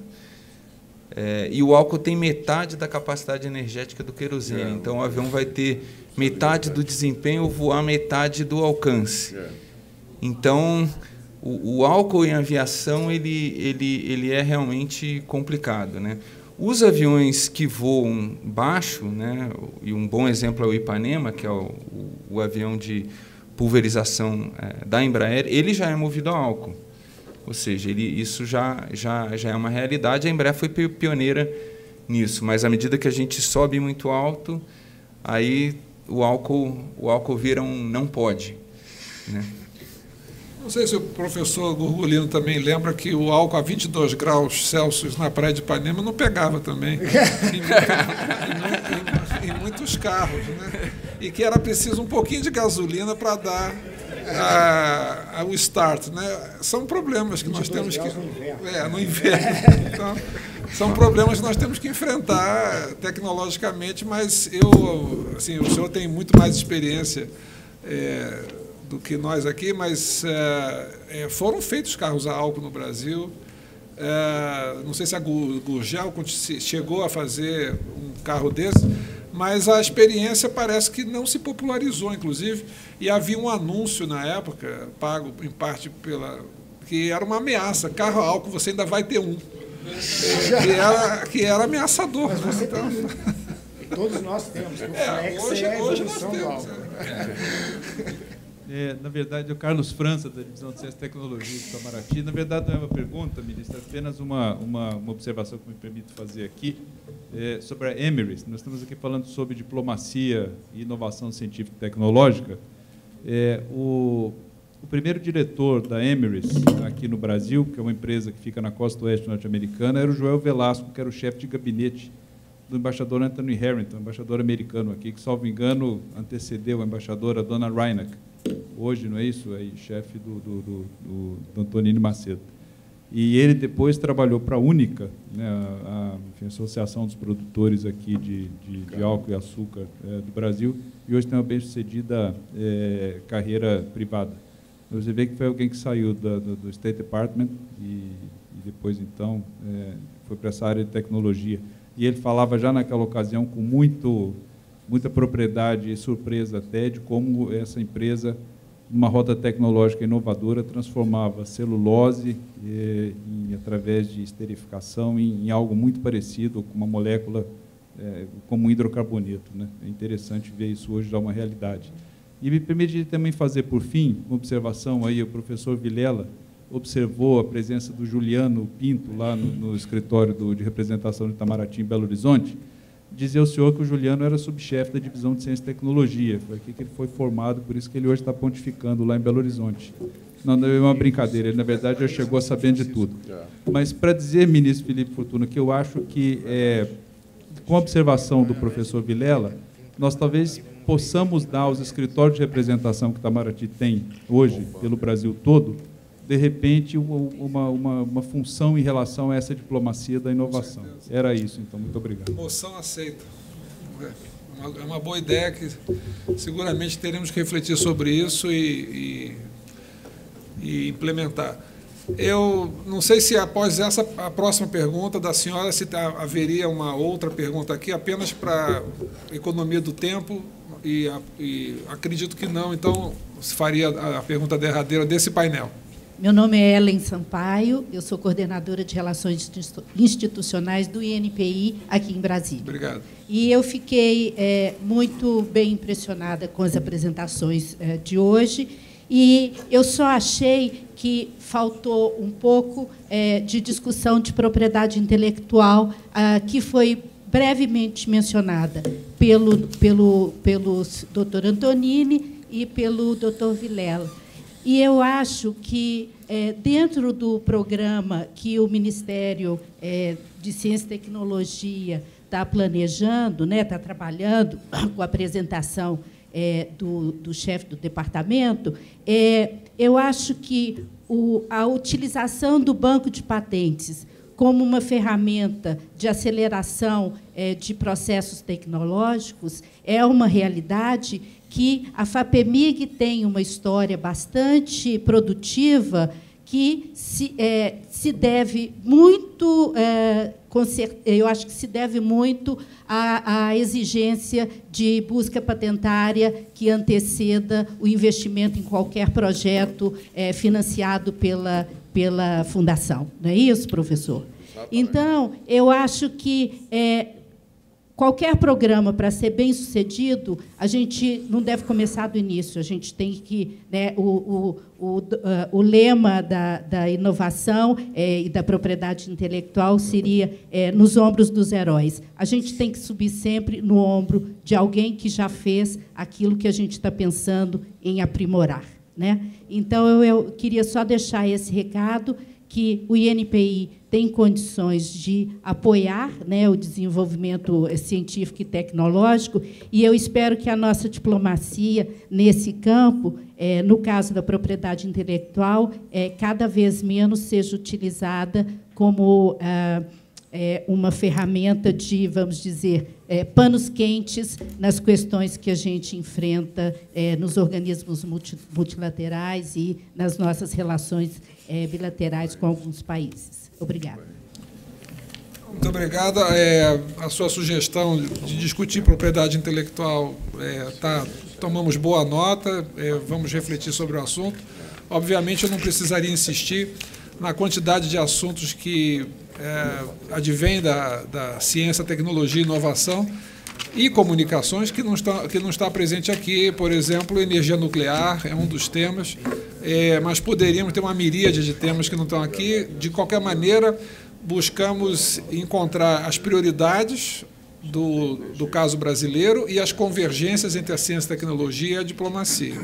e o álcool tem metade da capacidade energética do querosene. Então, o avião vai ter metade do desempenho, voar metade do alcance. Então, o álcool em aviação ele é realmente complicado, né? Os aviões que voam baixo, né, e um bom exemplo é o Ipanema, que é o avião de pulverização da Embraer, ele já é movido a álcool. Ou seja, isso já é uma realidade. A Embraer foi pioneira nisso, mas à medida que a gente sobe muito alto, aí o álcool vira um não pode, né? Não sei se o professor Gurgulino também lembra que o álcool a 22 graus Celsius na praia de Ipanema não pegava também em muitos carros, né? E que era preciso um pouquinho de gasolina para dar o start, né? São problemas que nós temos que... no inverno. Então, são problemas que nós temos que enfrentar tecnologicamente, mas assim, o senhor tem muito mais experiência do que nós aqui, mas foram feitos carros a álcool no Brasil. Não sei se a Gurgel chegou a fazer um carro desse, mas a experiência parece que não se popularizou, inclusive, e havia um anúncio na época, pago em parte que era uma ameaça: carro a álcool, você ainda vai ter um. Que era ameaçador. Mas você tem. Todos nós temos. Hoje nós temos. Na verdade, é o Carlos França, da Divisão de Ciência e Tecnologia de Itamaraty. Na verdade, não é uma pergunta, ministro, é apenas uma observação que me permito fazer aqui sobre a Emirates. Nós estamos aqui falando sobre diplomacia e inovação científica e tecnológica. O primeiro diretor da Emirates, aqui no Brasil, que é uma empresa que fica na costa oeste norte-americana, era o Joel Velasco, que era o chefe de gabinete do embaixador Anthony Harrington, embaixador americano aqui, que, salvo engano, antecedeu a embaixadora Donna Reinach. Hoje, não é isso? É chefe do Antonino Macedo. E ele depois trabalhou para a Única, né, a Associação dos Produtores aqui de álcool e açúcar do Brasil, e hoje tem uma bem-sucedida carreira privada. Você vê que foi alguém que saiu do State Department e depois, então, foi para essa área de tecnologia. E ele falava já naquela ocasião com muita propriedade e surpresa até de como essa empresa, numa rota tecnológica inovadora, transformava celulose, através de esterificação, em algo muito parecido com uma molécula como um hidrocarboneto, né? É interessante ver isso hoje já uma realidade. E me permite também fazer, por fim, uma observação aí. O professor Vilela observou a presença do Juliano Pinto lá no escritório de representação de Itamaraty, em Belo Horizonte. Dizer ao senhor que o Juliano era subchefe da Divisão de Ciência e Tecnologia. Foi aqui que ele foi formado, por isso que ele hoje está pontificando lá em Belo Horizonte. Não é uma brincadeira, ele, na verdade, já chegou sabendo de tudo. Mas, para dizer, ministro Felipe Fortuna, que eu acho que, com a observação do professor Vilela, nós talvez possamos dar aos escritórios de representação que Itamaraty tem hoje, pelo Brasil todo, de repente, uma função em relação a essa diplomacia da inovação. Era isso, então. Muito obrigado. Moção aceita. É uma boa ideia que seguramente teremos que refletir sobre isso e implementar. Eu não sei se após a próxima pergunta da senhora, se haveria uma outra pergunta aqui, apenas para economia do tempo, e acredito que não, então se faria a pergunta derradeira desse painel. Meu nome é Ellen Sampaio, eu sou coordenadora de Relações Institucionais do INPI aqui em Brasília. Obrigado. E eu fiquei muito bem impressionada com as apresentações de hoje, e eu só achei que faltou um pouco de discussão de propriedade intelectual, que foi brevemente mencionada pelo Dr. Antonini e pelo Dr. Vilela. E eu acho que, dentro do programa que o Ministério de Ciência e Tecnologia está planejando, né, está trabalhando com a apresentação do chefe do departamento, eu acho que a utilização do banco de patentes como uma ferramenta de aceleração de processos tecnológicos é uma realidade que a FAPEMIG tem uma história bastante produtiva, que se deve muito, eu acho que se deve muito à exigência de busca patentária que anteceda o investimento em qualquer projeto financiado pela fundação. Não é isso, professor? Então, eu acho que qualquer programa, para ser bem-sucedido, a gente não deve começar do início. A gente tem que... Né, o lema da inovação e da propriedade intelectual seria nos ombros dos heróis. A gente tem que subir sempre no ombro de alguém que já fez aquilo que a gente está pensando em aprimorar. Né? Então, eu queria só deixar esse recado, que o INPI tem condições de apoiar, né, o desenvolvimento científico e tecnológico, e eu espero que a nossa diplomacia nesse campo, no caso da propriedade intelectual, cada vez menos seja utilizada como uma ferramenta de, vamos dizer, panos quentes nas questões que a gente enfrenta nos organismos multilaterais e nas nossas relações bilaterais com alguns países. Obrigada. Muito obrigado. A sua sugestão de discutir propriedade intelectual, tomamos boa nota, vamos refletir sobre o assunto. Obviamente, eu não precisaria insistir na quantidade de assuntos que advém da ciência, tecnologia e inovação e comunicações que não está presente aqui. Por exemplo, energia nuclear é um dos temas, mas poderíamos ter uma miríade de temas que não estão aqui. De qualquer maneira, buscamos encontrar as prioridades do caso brasileiro e as convergências entre a ciência, a tecnologia e a diplomacia.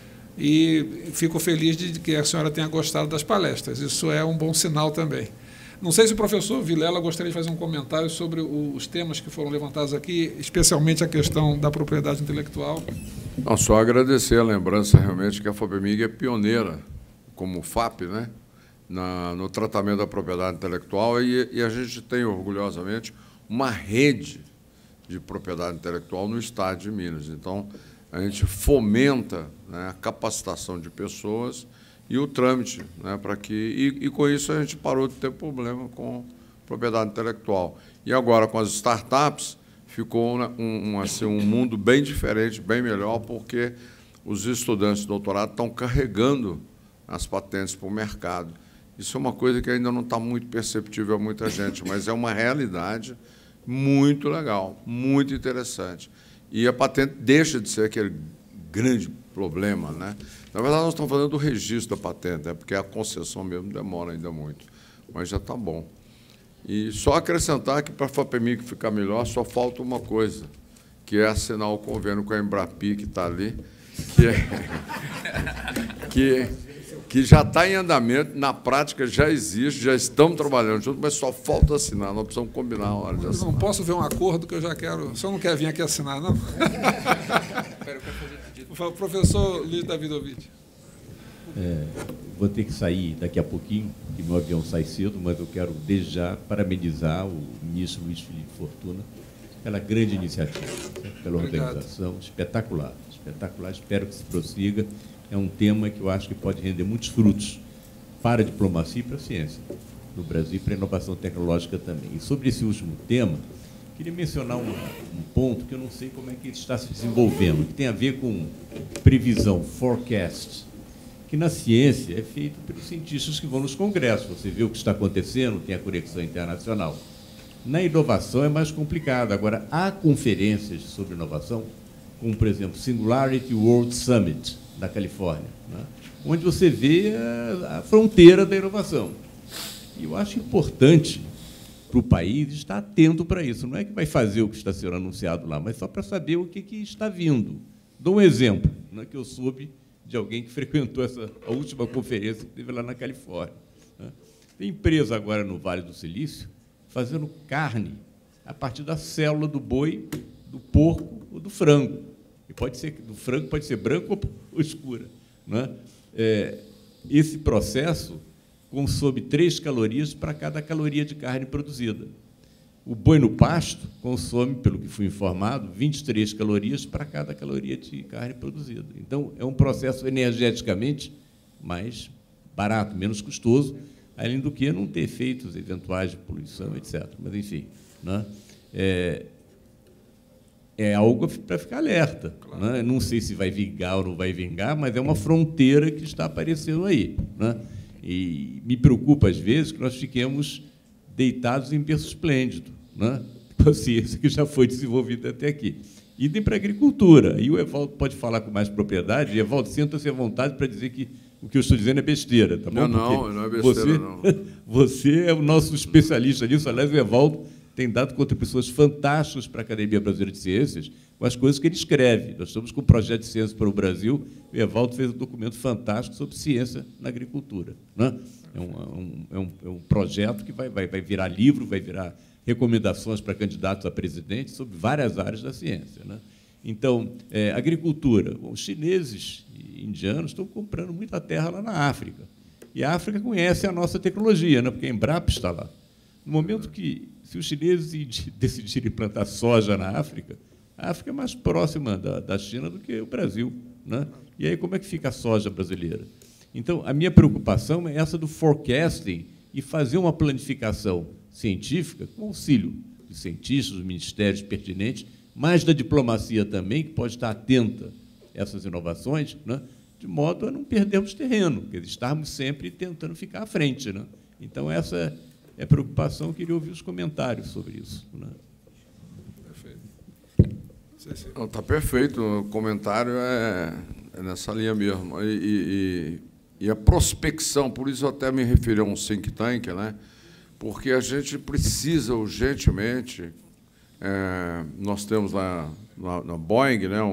E fico feliz de que a senhora tenha gostado das palestras. Isso é um bom sinal também. Não sei se o professor Vilela gostaria de fazer um comentário sobre os temas que foram levantados aqui, especialmente a questão da propriedade intelectual. Não, só agradecer a lembrança, realmente, que a FAPEMIG é pioneira, como FAP, né, no tratamento da propriedade intelectual, e a gente tem, orgulhosamente, uma rede de propriedade intelectual no estado de Minas. Então, a gente fomenta, né, a capacitação de pessoas e o trâmite, né, para que e com isso a gente parou de ter problema com propriedade intelectual. E agora com as startups ficou assim, um mundo bem diferente, bem melhor, porque os estudantes de doutorado estão carregando as patentes para o mercado. Isso é uma coisa que ainda não está muito perceptível a muita gente, mas é uma realidade muito legal, muito interessante. E a patente deixa de ser aquele grande problema, né? Na verdade, nós estamos falando do registro da patente, né? Porque a concessão mesmo demora ainda muito, mas já está bom. E só acrescentar que, para a FAPEMIG ficar melhor, só falta uma coisa, que é assinar o convênio com a Embrapi, que está ali, que já está em andamento, na prática já existe, já estamos trabalhando juntos, mas só falta assinar, nós precisamos combinar a hora de assinar. Não posso ver um acordo que eu já quero... O senhor não quer vir aqui assinar, não? Professor Luiz Davidovich. Vou ter que sair daqui a pouquinho, que meu avião sai cedo, mas eu quero, desde já, parabenizar o ministro Luiz Felipe Fortuna pela grande iniciativa, pela organização. Espetacular, espetacular. Espero que se prossiga. É um tema que eu acho que pode render muitos frutos para a diplomacia e para a ciência no Brasil e para a inovação tecnológica também. E sobre esse último tema, queria mencionar um ponto que eu não sei como é que ele está se desenvolvendo, que tem a ver com previsão, forecast, que na ciência é feito pelos cientistas que vão nos congressos. Você vê o que está acontecendo, tem a conexão internacional. Na inovação é mais complicado. Agora, há conferências sobre inovação, como, por exemplo, Singularity World Summit, da Califórnia, né, onde você vê a fronteira da inovação. E eu acho importante para o país estar atento para isso. Não é que vai fazer o que está sendo anunciado lá, mas só para saber o que está vindo. Dou um exemplo, né, que eu soube de alguém que frequentou a última conferência que teve lá na Califórnia. Né. Tem empresa agora no Vale do Silício fazendo carne a partir da célula do boi, do porco ou do frango. E pode ser, do frango pode ser branco ou escura. Né? Esse processo consome 3 calorias para cada caloria de carne produzida. O boi no pasto consome, pelo que fui informado, 23 calorias para cada caloria de carne produzida. Então, é um processo energeticamente mais barato, menos custoso, além do que não ter efeitos eventuais de poluição, etc. Mas, enfim, né? É algo para ficar alerta. Claro. Né? Não sei se vai vingar ou não vai vingar, mas é uma fronteira que está aparecendo aí. Né? E me preocupa, às vezes, que nós fiquemos deitados em berço esplêndido, né? Com a ciência que já foi desenvolvida até aqui. Idem para a agricultura. E o Evaldo pode falar com mais propriedade. E, Evaldo, sinta-se à vontade para dizer que o que eu estou dizendo é besteira. Tá bom? Não é besteira, não. Você é o nosso especialista nisso. Aliás, o Evaldo tem dado contribuições fantásticas para a Academia Brasileira de Ciências com as coisas que ele escreve. Nós estamos com o projeto de ciência para o Brasil. O Evaldo fez um documento fantástico sobre ciência na agricultura. Né? É um projeto que vai virar livro, vai virar recomendações para candidatos a presidente sobre várias áreas da ciência. Né? Então, agricultura. Bom, os chineses e indianos estão comprando muita terra lá na África. E a África conhece a nossa tecnologia, né? Porque a Embrapa está lá. No momento que, se os chineses decidirem plantar soja na África, a África é mais próxima da China do que o Brasil. Né? E aí, como é que fica a soja brasileira? Então, a minha preocupação é essa do forecasting e fazer uma planificação científica com auxílio dos cientistas, dos ministérios pertinentes, mas da diplomacia também, que pode estar atenta a essas inovações, né? De modo a não perdermos terreno, quer dizer, estarmos sempre tentando ficar à frente. Né? Então, essa é a preocupação. Eu queria ouvir os comentários sobre isso. Né? Perfeito. Está perfeito. O comentário é nessa linha mesmo. E a prospecção, por isso eu até me referi a um think tank, né? Porque a gente precisa urgentemente, nós temos lá na Boeing, né,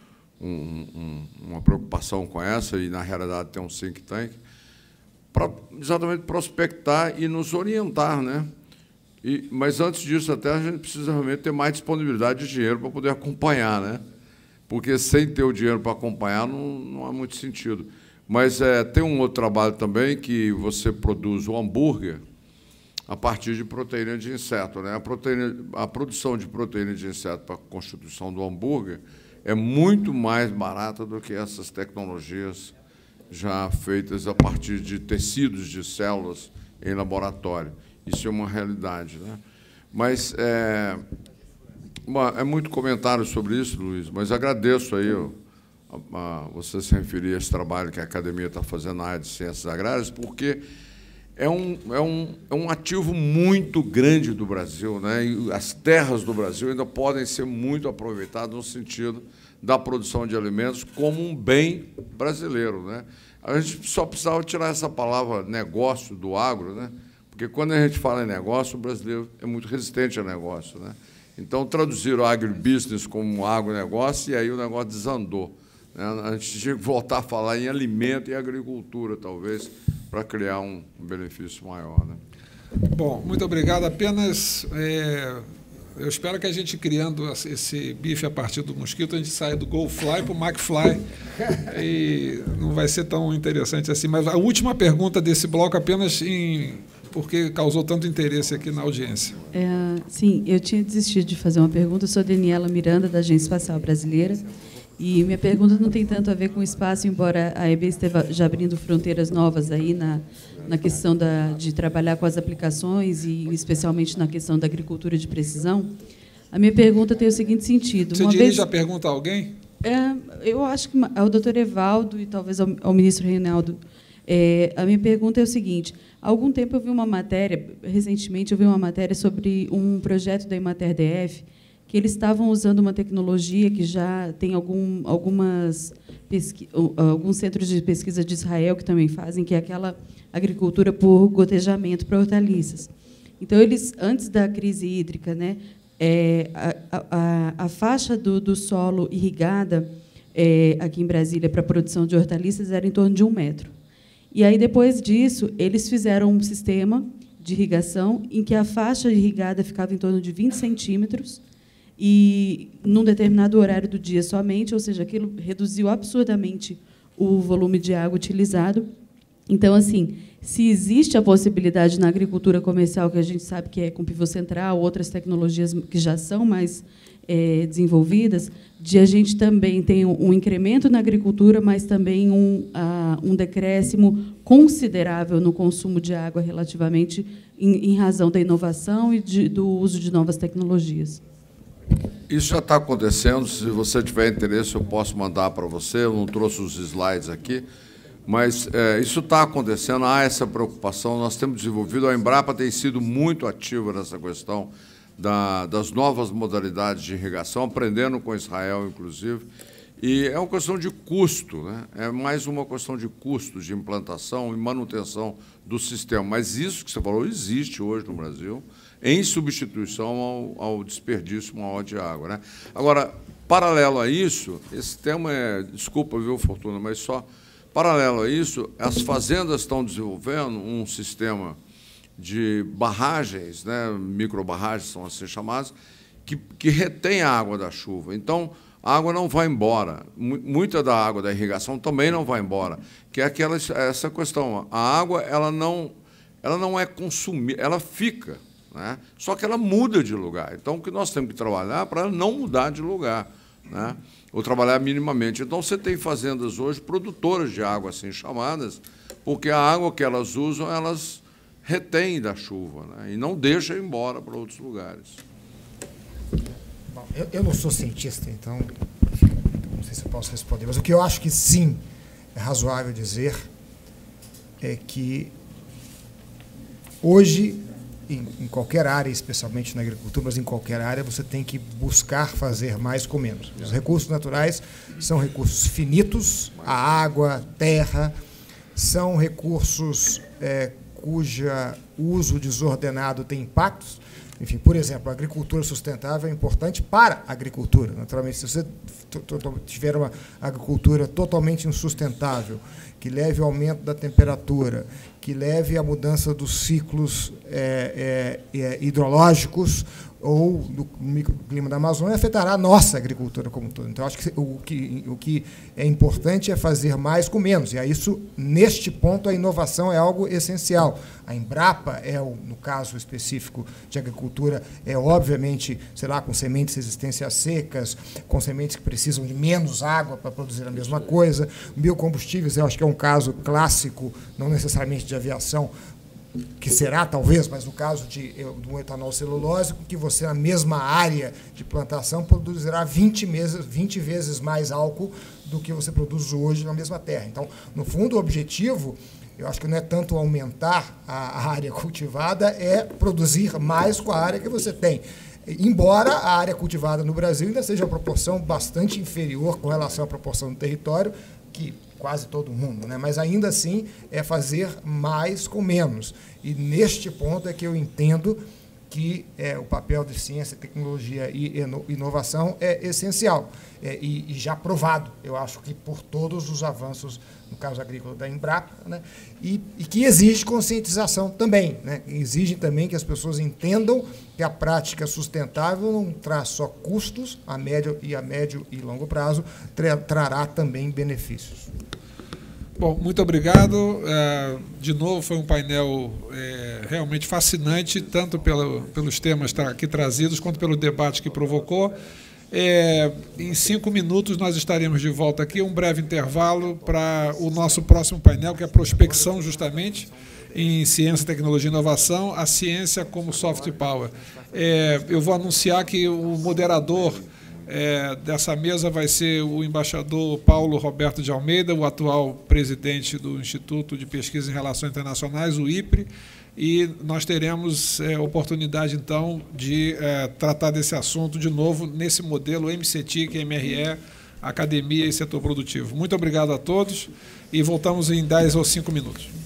uma preocupação com essa, e, na realidade, tem um think tank, para exatamente prospectar e nos orientar. Né? Mas, antes disso, até a gente precisa realmente ter mais disponibilidade de dinheiro para poder acompanhar, né? Porque, sem ter o dinheiro para acompanhar, não há muito sentido. Mas tem um outro trabalho também, que você produz o hambúrguer a partir de proteína de inseto. Né? A produção de proteína de inseto para a constituição do hambúrguer é muito mais barata do que essas tecnologias já feitas a partir de tecidos de células em laboratório. Isso é uma realidade. Né? Mas é muito comentário sobre isso, Luiz, mas agradeço aí você se referir a esse trabalho que a Academia está fazendo na área de ciências agrárias, porque é um ativo muito grande do Brasil, né? E as terras do Brasil ainda podem ser muito aproveitadas no sentido da produção de alimentos como um bem brasileiro. Né? A gente só precisava tirar essa palavra negócio do agro, né? Porque, quando a gente fala em negócio, o brasileiro é muito resistente a negócio. Né? Então, traduziram o agribusiness como um agronegócio, e aí o negócio desandou. Né? A gente tinha que voltar a falar em alimento e agricultura, talvez, para criar um benefício maior. Né? Bom, muito obrigado. Apenas, eu espero que a gente, criando esse bife a partir do mosquito, a gente saia do GoFly para o McFly, e não vai ser tão interessante assim. Mas a última pergunta desse bloco, apenas porque causou tanto interesse aqui na audiência. Sim, eu tinha desistido de fazer uma pergunta. Eu sou Daniela Miranda, da Agência Espacial Brasileira. E minha pergunta não tem tanto a ver com o espaço, embora a EB esteja já abrindo fronteiras novas aí na questão de trabalhar com as aplicações, e especialmente na questão da agricultura de precisão. A minha pergunta tem o seguinte sentido. Você dirige a pergunta a alguém? Eu acho que ao doutor Evaldo e talvez ao ministro Reinaldo. A minha pergunta é o seguinte: há algum tempo eu vi uma matéria, recentemente eu vi uma matéria sobre um projeto da Emater DF, que eles estavam usando uma tecnologia que já tem alguns centros de pesquisa de Israel que também fazem, que é aquela agricultura por gotejamento para hortaliças. Então, eles, antes da crise hídrica, né, a faixa do solo irrigada aqui em Brasília para a produção de hortaliças era em torno de 1 metro. E aí, depois disso, eles fizeram um sistema de irrigação em que a faixa irrigada ficava em torno de 20 centímetros, e num determinado horário do dia somente, ou seja, aquilo reduziu absurdamente o volume de água utilizado. Então, assim, se existe a possibilidade na agricultura comercial, que a gente sabe que é com pivô central, outras tecnologias que já são mais desenvolvidas, de a gente também ter um incremento na agricultura, mas também um decréscimo considerável no consumo de água relativamente em razão da inovação e do uso de novas tecnologias. Isso já está acontecendo. Se você tiver interesse, eu posso mandar para você. Eu não trouxe os slides aqui, mas isso está acontecendo. Há essa preocupação. Nós temos desenvolvido, a Embrapa tem sido muito ativa nessa questão das novas modalidades de irrigação, aprendendo com Israel, inclusive. E é uma questão de custo, né? É mais uma questão de custo de implantação e manutenção do sistema. Mas isso que você falou existe hoje no Brasil, em substituição ao desperdício maior de água, né? Agora, paralelo a isso, esse tema desculpa, viu, Fortuna, mas só paralelo a isso, as fazendas estão desenvolvendo um sistema de barragens, né, microbarragens são assim chamadas, que retém a água da chuva. Então, a água não vai embora. Muita da água da irrigação também não vai embora, que é essa questão. A água ela não é consumida, ela fica, né? Só que ela muda de lugar. Então, o que nós temos que trabalhar para ela não mudar de lugar, né? Ou trabalhar minimamente. Então, você tem fazendas hoje produtoras de água, assim chamadas, porque a água que elas usam, elas retêm da chuva, né? E não deixam ir embora para outros lugares. Bom, eu não sou cientista, então não sei se eu posso responder, mas o que eu acho que sim é razoável dizer é que hoje, em qualquer área, especialmente na agricultura, mas em qualquer área, você tem que buscar fazer mais com menos. Os recursos naturais são recursos finitos, a água, a terra, são recursos cujo uso desordenado tem impactos. Enfim, por exemplo, a agricultura sustentável é importante para a agricultura. Naturalmente, se você tiver uma agricultura totalmente insustentável, que leve ao aumento da temperatura, que leve à mudança dos ciclos hidrológicos ou do microclima da Amazônia, afetará a nossa agricultura como um todo. Então, acho que o que é importante é fazer mais com menos. E isso, neste ponto, a inovação é algo essencial. A Embrapa no caso específico de agricultura, obviamente, sei lá, com sementes resistentes a secas, com sementes que precisam de menos água para produzir a mesma coisa. Biocombustíveis, eu acho que é um caso clássico, não necessariamente de aviação, que será, talvez, mas no caso do etanol celulósico, que você, na mesma área de plantação, produzirá 20 vezes mais álcool do que você produz hoje na mesma terra. Então, no fundo, o objetivo, eu acho que não é tanto aumentar a área cultivada, é produzir mais com a área que você tem. Embora a área cultivada no Brasil ainda seja uma proporção bastante inferior com relação à proporção do território, que quase todo mundo, né? Mas ainda assim é fazer mais com menos. E neste ponto é que eu entendo que o papel de ciência, tecnologia e inovação é essencial e já provado, eu acho que por todos os avanços, no caso agrícola da Embrapa, né? E que exige conscientização também, né? Exige também que as pessoas entendam que a prática sustentável não traz só custos a médio e longo prazo, trará também benefícios. Bom, muito obrigado. De novo, foi um painel realmente fascinante, tanto pelos temas aqui trazidos, quanto pelo debate que provocou. Em 5 minutos nós estaremos de volta aqui, um breve intervalo para o nosso próximo painel, que é a prospecção, justamente, em ciência, tecnologia e inovação, a ciência como soft power. Eu vou anunciar que o moderador dessa mesa vai ser o embaixador Paulo Roberto de Almeida, o atual presidente do Instituto de Pesquisa em Relações Internacionais, o IPRE, e nós teremos oportunidade, então, de tratar desse assunto de novo nesse modelo MCTIC, MRE, academia e setor produtivo. Muito obrigado a todos e voltamos em 10 ou 5 minutos.